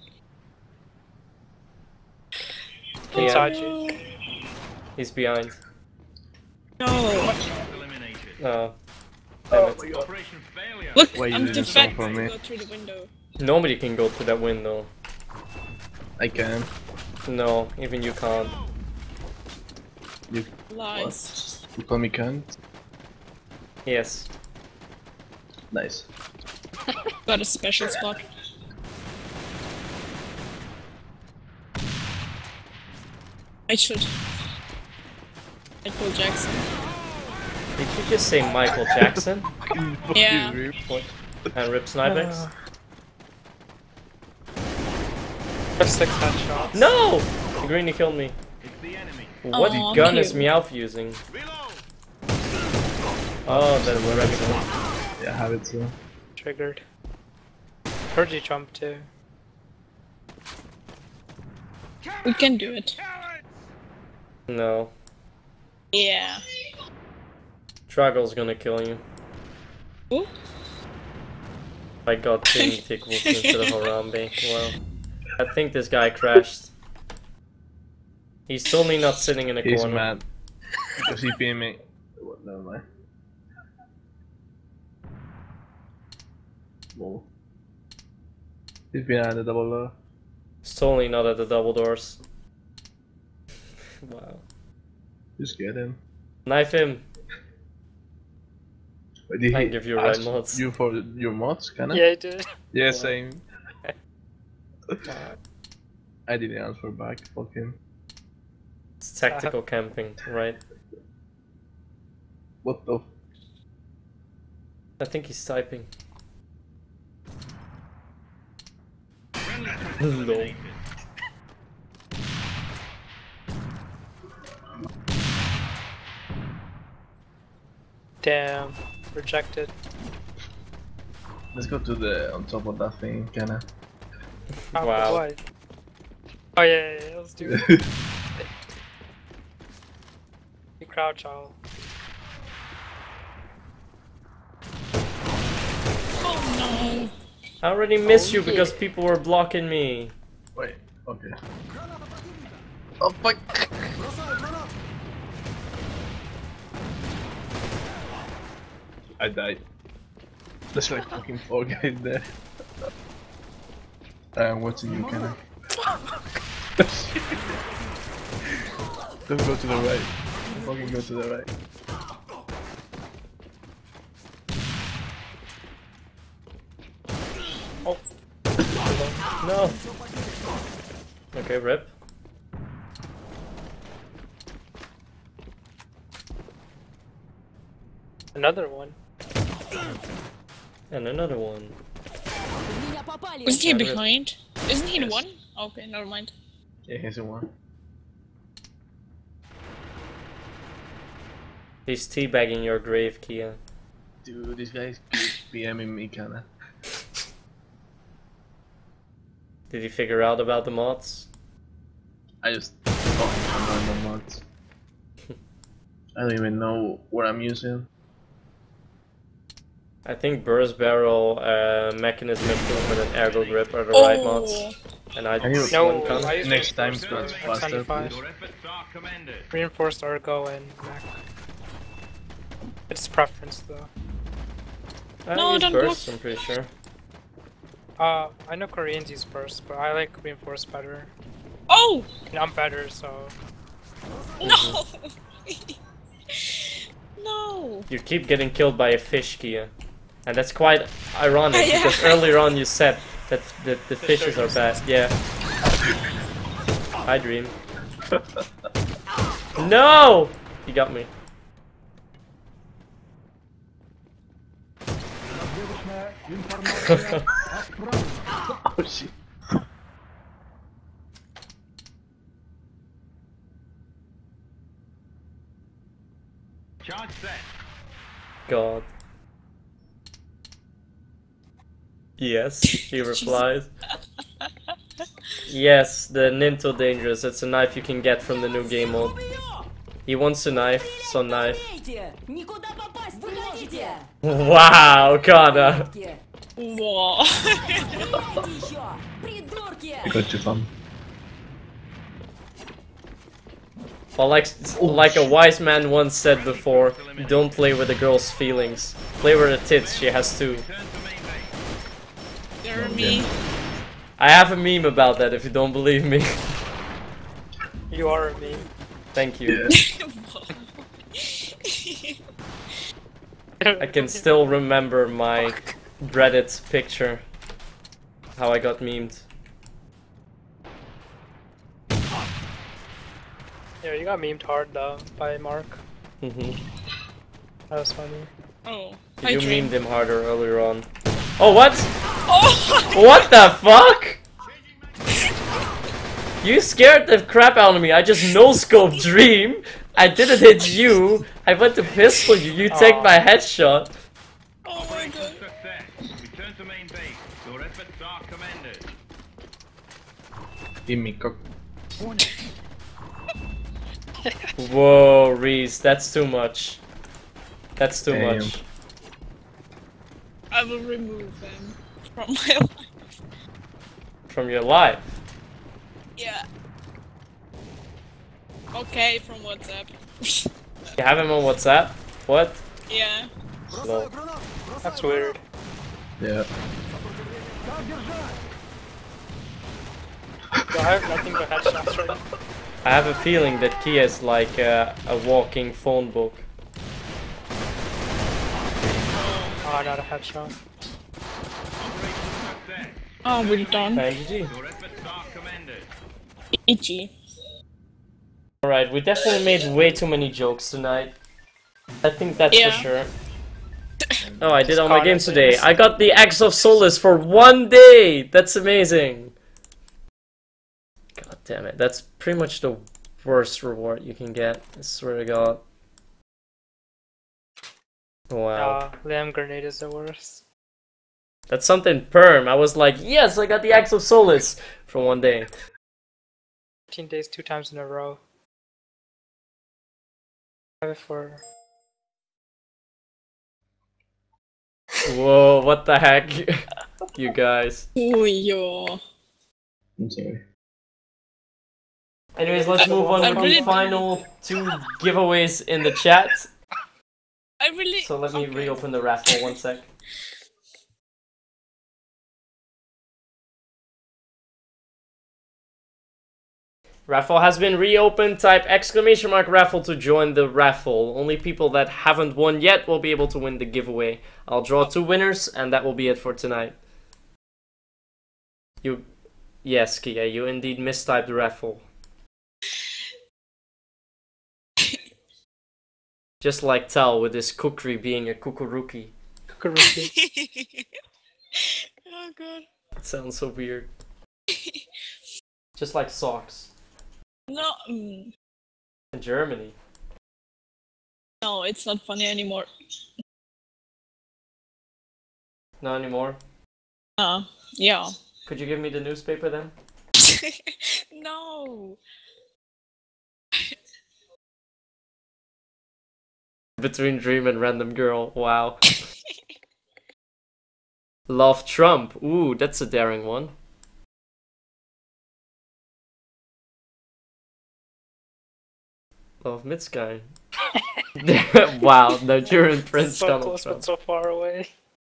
Inside you. He's behind. No. Oh. Oh, Look, Why I'm you too did fat for to me? go through the window. Nobody can go through that window. I can. No, even you can't. You... Lies. What? You call me cunt? Yes. Nice. Got a special spot. I should. Michael Jackson. Did you just say Michael Jackson? Yeah. What? And Rip Snipex? That's 6 headshots. No! The greenie killed me. What Aw, gun is cute. Meowth using? Oh, that's Remington. Yeah, I have it too. Triggered. Heard you jump too. We can do it. No. Yeah. Traggle's gonna kill you. Who? I got Ting Tickles instead of Harambe. Wow. I think this guy crashed. He's totally not sitting in a He's corner. mad. Because he beat me. What, never mind. Whoa. He's behind the double door. He's totally not at the double doors. Wow. Just get him. Knife him. Wait, did I he give you red ask mods. you for your mods, can I? Yeah, I did. Yeah, same. I didn't answer back, fuck him. It's tactical camping, right? What the? I think he's typing. Lol. Damn. Rejected. Let's go to the on top of that thing, can I? Oh, Wow. what? Oh yeah, let's do it. You crouch all. Oh no. I already missed you because people were blocking me. Wait, okay. Oh fuck! I died. There's like fucking 4 guys there. What's in you, can I? Don't go to the right. Fucking go to the right. Oh. No. Okay, rip. Another one. And another one. Isn't he behind? Isn't he the one? Okay, never mind. Yeah, here's the one. He's teabagging your grave, Kia. Dude, this guy's BMing me, kinda. Did he figure out about the mods? I just fucking random mods. I don't even know what I'm using. I think burst barrel, mechanism improvement, and ergo grip are the right mods. And I Can you No, one I used next time scratch faster, 75. please? Your efforts are commended. Reinforced Argo and Mac. It's preference though. I No, use don't burst, go. I'm pretty sure. I know Koreans use burst, but I like reinforced better. Oh! And I'm better, so. No! No! You keep getting killed by a fish, Kia. And that's quite ironic, Yeah. because earlier on you said that the fishes are bad. Yeah. Hi, Dream. No! You got me. Oh shit. Charge set. God. Yes, he replies. Yes, the Ninto Dangerous. It's a knife you can get from the new game mode. He wants a knife, so knife. Wow, Kana. Whoa. Got you, fun. Well, like a wise man once said before, don't play with a girl's feelings. Play with her tits, she has two. You're me. I have a meme about that if you don't believe me. You are a meme. Thank you. I can still remember my Reddit picture. How I got memed. Yeah, you got memed hard though by Mark. Mhm. That was funny. Oh. You memed him harder earlier on. Oh, what? Oh! What the fuck? You scared the crap out of me. I just no-scope Dream. I didn't hit you. I went to pistol you. You take my headshot. Oh my god. Success. Return to main base. Your efforts are commended. Give me cock. Whoa, Reese, that's too much. That's too Damn. much. I will remove them from my life. From your life? Yeah. Okay, from WhatsApp. You have him on WhatsApp? What? Yeah. Lol. That's weird. Yeah. So I have nothing but headshots right now. I have a feeling that Kia is like a walking phone book. Oh, not a headshot. Oh, we're done. GG. Your efforts are commended. Itchy. Alright, we definitely made way too many jokes tonight. I think that's Yeah. for sure. Oh, I did all my games today. I got the Axe of Solace for 1 day! That's amazing! God damn it, that's pretty much the worst reward you can get. I swear to God. Wow. Lamb grenade is the worst. That's something perm. I was like, yes, I got the Axe of Solace for 1 day. 15 days, 2 times in a row. I have it for. Whoa, what the heck? You guys. Oh, yo. I'm sorry. Anyways, let's move on with the final 2 giveaways in the chat. I really. So let me reopen the raffle 1 sec. Raffle has been reopened. Type ! raffle to join the raffle. Only people that haven't won yet will be able to win the giveaway. I'll draw 2 winners and that will be it for tonight. Yes, Kia, you indeed mistyped the raffle. Just like Tal with his kukri being a kukuruki. Kukuruki. Oh god. It sounds so weird. Just like socks. No. In Germany. No, it's not funny anymore. Not anymore? Yeah. Could you give me the newspaper then? No. Between Dream and Random Girl, wow. Love Trump, ooh, that's a daring one. of MythSky. Wow, no, you're in Prince So Donald close Trump. but so far away.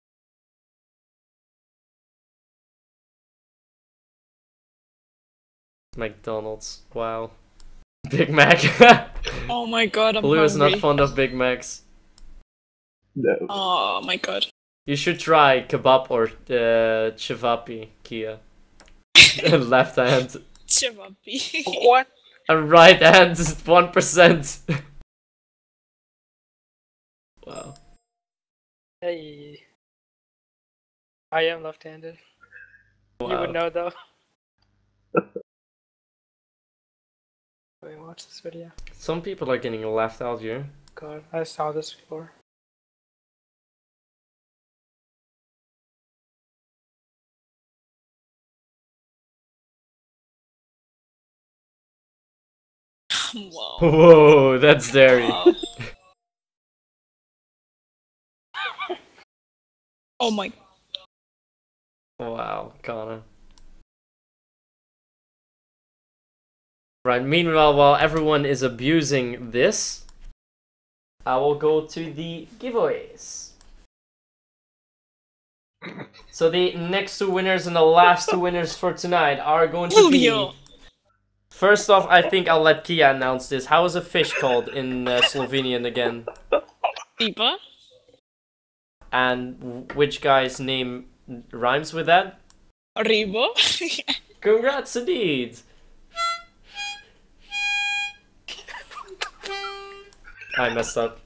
McDonald's. Wow. Big Mac. Oh my god, I'm Blue is not hungry. fond of Big Macs. No. Oh my god. You should try kebab or chivapi, Kia. Left hand. Chivapi. What? And right hand is 1%. Wow. Hey. I am left-handed. You Wow. would know though. Wait, watch this video. Some people are getting left out here. God, I saw this before. Wow. Whoa, that's dairy. Wow. Oh my. Wow, Connor. Right, meanwhile, while everyone is abusing this, I will go to the giveaways. So the next two winners and the last two winners for tonight are going to be... Julio. First off, I think I'll let Kia announce this. How is a fish called in Slovenian again? Riba. And which guy's name rhymes with that? Ribo. Congrats indeed! I messed up.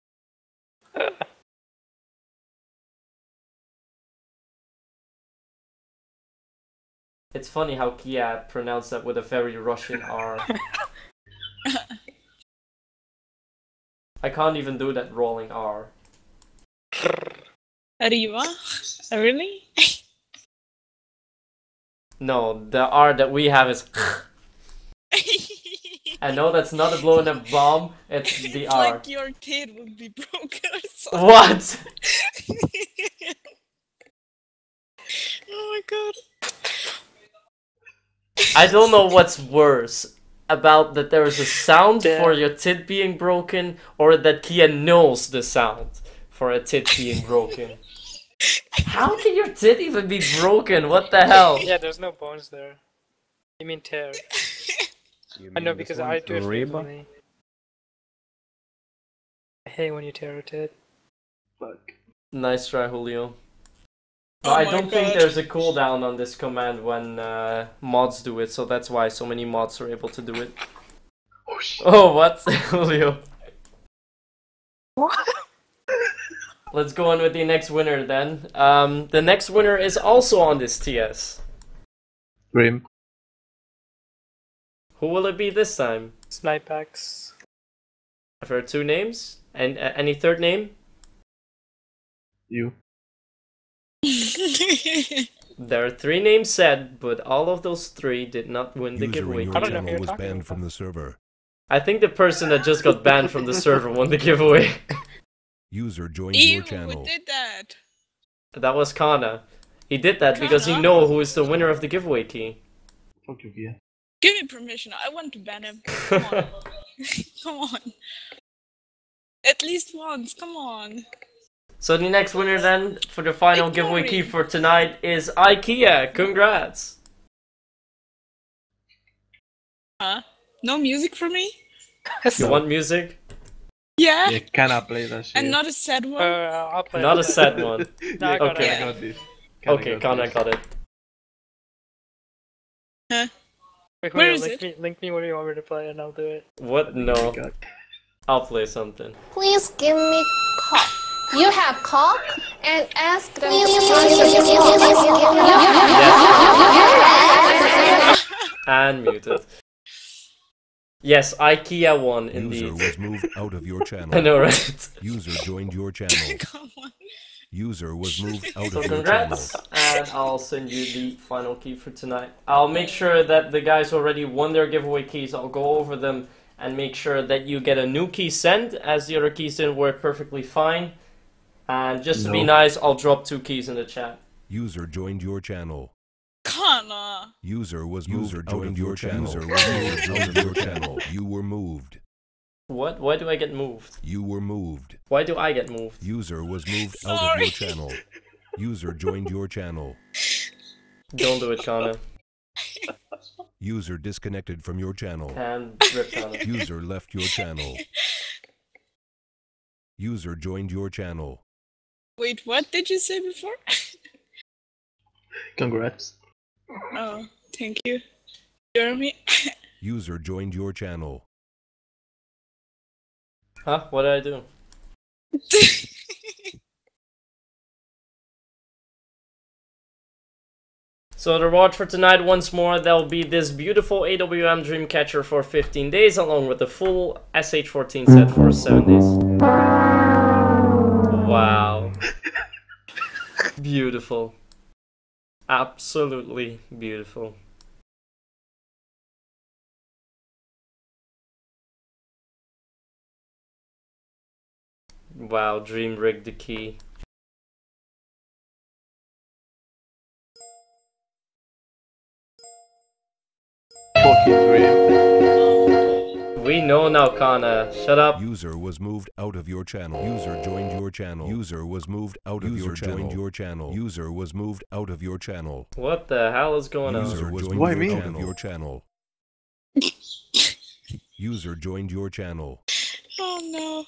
It's funny how Kia pronounced that with a very Russian R. I can't even do that rolling R. Riva? Really? No, the R that we have is. I know that's not a blowing up bomb, it's the It's R. like your kid would be broken or something. What? Oh my god. I don't know what's worse about that there is a sound for your tit being broken, or that Kia knows the sound for a tit being broken. How can your tit even be broken? What the hell? Yeah, there's no bones there. You mean tear? I know because I do it frequently. I hate when you tear a tit. Fuck. Nice try, Julio. Oh I my don't think God. there's a cooldown on this command when mods do it, so that's why so many mods are able to do it. Oh shit. Oh, what? Julio. What? Let's go on with the next winner then. The next winner is also on this TS. Grim. Who will it be this time? Snipex. I've heard two names. And any third name? You. There are three names said, but all of those three did not win the User giveaway. in I your don't know who channel you're was talking banned about. from the server. I think the person that just got banned from the server won the giveaway. User joined Ew, your channel. who did that? That was Kana. He did that because he Kana? knows who is the winner of the giveaway key. Fuck you, Kia. Give me permission. I want to ban him. Come on. Come on. At least once. Come on. So the next winner then for the final giveaway key for tonight is IKEA. Congrats! Huh? No music for me? You want music? Yeah. You cannot play that shit. And not a sad one? I'll play Not it. a sad one. No, I got Okay. it. I got this. Okay, Kana got it. Huh? Wait, Where Julio, is link me what do you want me to play and I'll do it. What? No. I'll play something. Please give me cock. You have cock and ask them. And muted. Yes, IKEA won indeed. User was moved out of your channel. I know, right? User joined your channel. Come on. User was moved out So of your channel. congrats, and I'll send you the final key for tonight. I'll make sure that the guys who already won their giveaway keys, I'll go over them and make sure that you get a new key sent, as the other keys didn't work perfectly fine. And just to be nice, I'll drop 2 keys in the chat. User joined your channel. Kana. User was moved out of your channel. User was moved out of your channel. You were moved. What? Why do I get moved? You were moved. Why do I get moved? User was moved out of your channel. User joined your channel. Don't do it, Connor. User disconnected from your channel. And rip Connor. User left your channel. User joined your channel. Wait, what did you say before? Congrats. Oh, thank you. Jeremy? User joined your channel. Huh? What did I do? So the reward for tonight, once more, there'll be this beautiful AWM Dreamcatcher for 15 days, along with the full SH14 set for 7 days. Wow. Beautiful. Absolutely beautiful. Wow, Dream rigged the key. We know now, Kana. Shut up. User was moved out of your channel. User joined your channel. User was moved out of your channel. Joined your channel. User was moved out of your channel. What the hell is going on? User was moved out of your channel. User joined your channel. Oh no.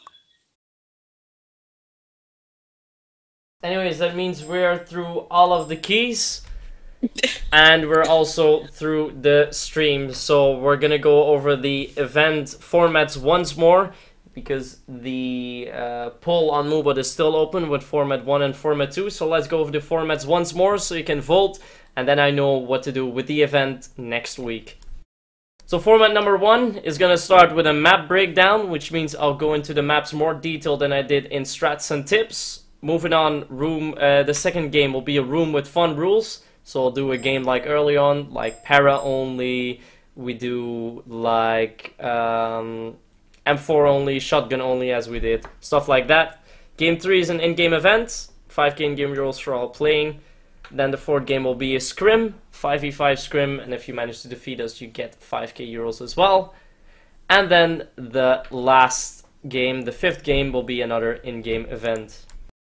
Anyways, that means we're through all of the keys. And we're also through the stream. So we're gonna go over the event formats once more, because the poll on Moobot is still open with format 1 and format 2. So let's go over the formats once more so you can vote, and then I know what to do with the event next week. So format number 1 is gonna start with a map breakdown, which means I'll go into the maps more detailed than I did in strats and tips. Moving on, the second game will be a room with fun rules. So I'll do a game like early on, like para only, we do like M4 only, shotgun only as we did, stuff like that. Game 3 is an in-game event, 5k in-game euros for all playing. Then the fourth game will be a scrim, 5v5 scrim, and if you manage to defeat us you get 5k euros as well. And then the last game, the fifth game, will be another in-game event.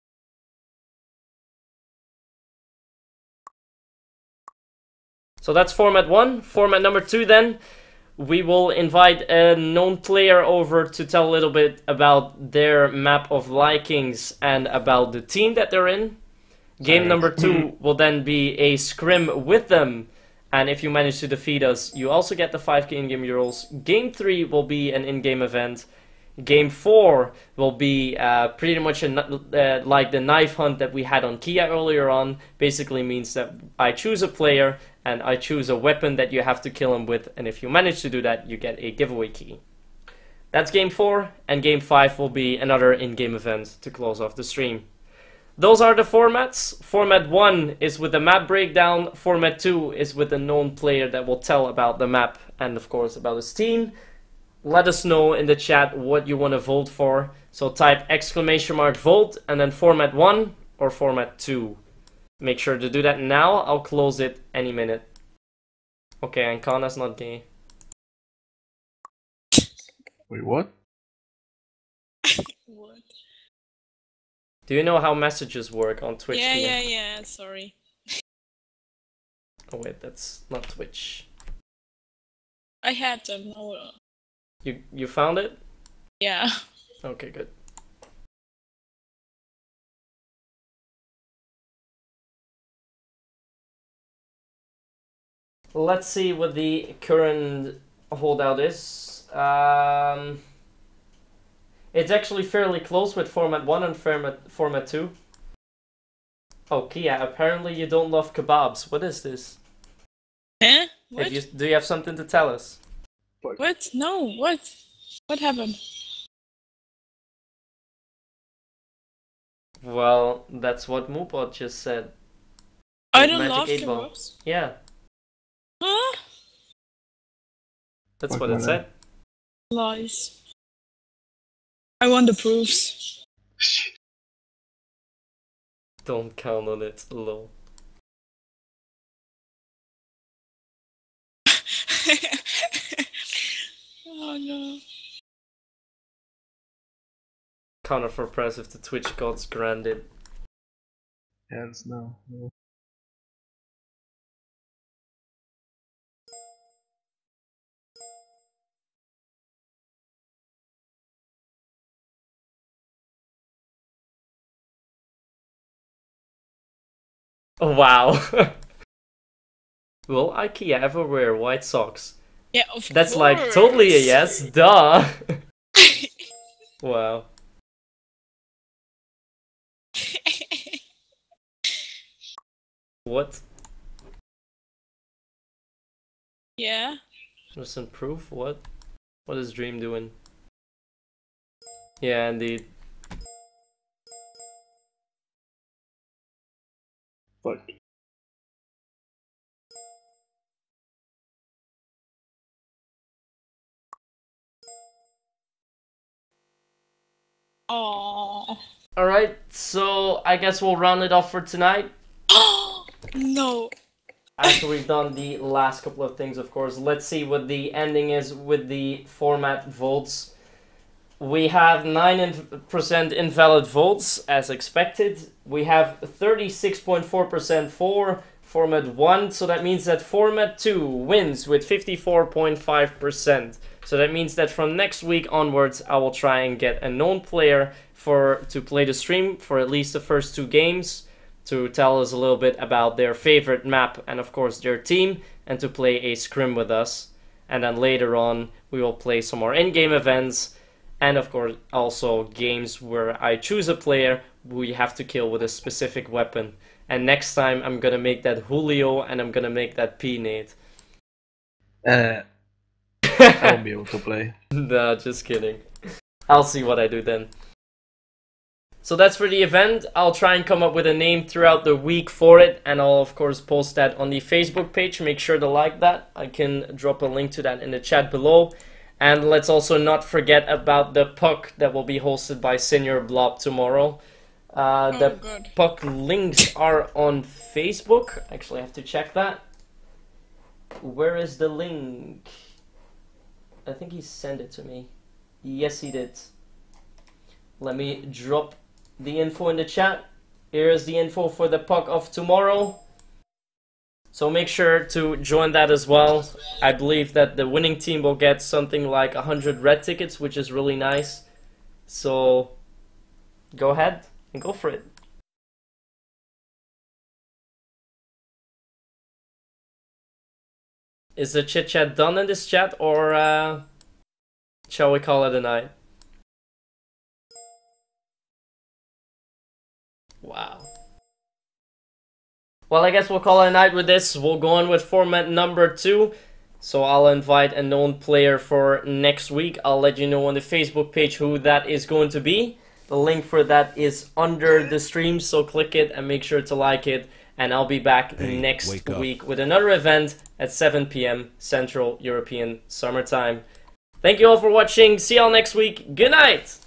So that's format 1. Format number 2 then, we will invite a known player over to tell a little bit about their map of likings and about the team that they're in. Game number 2 will then be a scrim with them, and if you manage to defeat us, you also get the 5k in-game euros. Game 3 will be an in-game event. Game 4 will be pretty much like the knife hunt that we had on Kia earlier on. Basically means that I choose a player and I choose a weapon that you have to kill him with, and if you manage to do that, you get a giveaway key. That's game 4, and game 5 will be another in-game event to close off the stream. Those are the formats. Format 1 is with the map breakdown. Format 2 is with a known player that will tell about the map and of course about his team. Let us know in the chat what you want to vote for. So type !vote and then format 1 or format 2. Make sure to do that now. I'll close it any minute. Okay, and Kana's not gay. Wait, what? What? Do you know how messages work on Twitch? Yeah, sorry. Oh wait, that's not Twitch. I had them. You found it? Yeah. Okay, good. Let's see what the current holdout is. It's actually fairly close with format 1 and format 2. Oh, Kia, apparently you don't love kebabs. What is this? Eh? What? Do you have something to tell us? What? No, what? What happened? Well, that's what Moobot just said. I don't Magic love 8 Ball. kebabs. Yeah. Huh? That's what it said. Lies. I want the proofs. Don't count on it, lol. Oh no. kind of impressed if the Twitch gods granted. Yeah, it's no. Oh, wow. Will IKEA ever wear white socks? Yeah, of That's course. like totally a yes, duh. Wow. What? Yeah. Just improve? What? What is Dream doing? Yeah, indeed. Fuck. Oh. Alright, so I guess we'll round it off for tonight. No. After we've done the last couple of things, of course. Let's see what the ending is with the format votes. We have 9% invalid votes, as expected. We have 36.4% for format 1, so that means that format 2 wins with 54.5%. So that means that from next week onwards, I will try and get a known player to play the stream for at least the first 2 games, to tell us a little bit about their favorite map and of course their team, and to play a scrim with us. And then later on, we will play some more in-game events, and of course also games where I choose a player who you have to kill with a specific weapon. And next time I'm gonna make that Julio and I'm gonna make that P-Nate. I won't be able to play. Nah, just kidding. I'll see what I do then. So that's for the event. I'll try and come up with a name throughout the week for it, and I'll of course post that on the Facebook page. Make sure to like that. I can drop a link to that in the chat below. And let's also not forget about the puck that will be hosted by Senior Blob tomorrow. The puck links are on Facebook. Actually, I have to check that. Where is the link? I think he sent it to me. Yes, he did. Let me drop the info in the chat. Here is the info for the puck of tomorrow. So make sure to join that as well. I believe that the winning team will get something like 100 red tickets, which is really nice. So go ahead and go for it. Is the chit chat done in this chat, or shall we call it a night? Wow. Well, I guess we'll call it a night with this. We'll go on with format number 2. So I'll invite a known player for next week. I'll let you know on the Facebook page who that is going to be. The link for that is under the stream, so click it and make sure to like it. And I'll be back next week with another event at 7 PM Central European Summertime. Thank you all for watching. See y'all next week. Good night!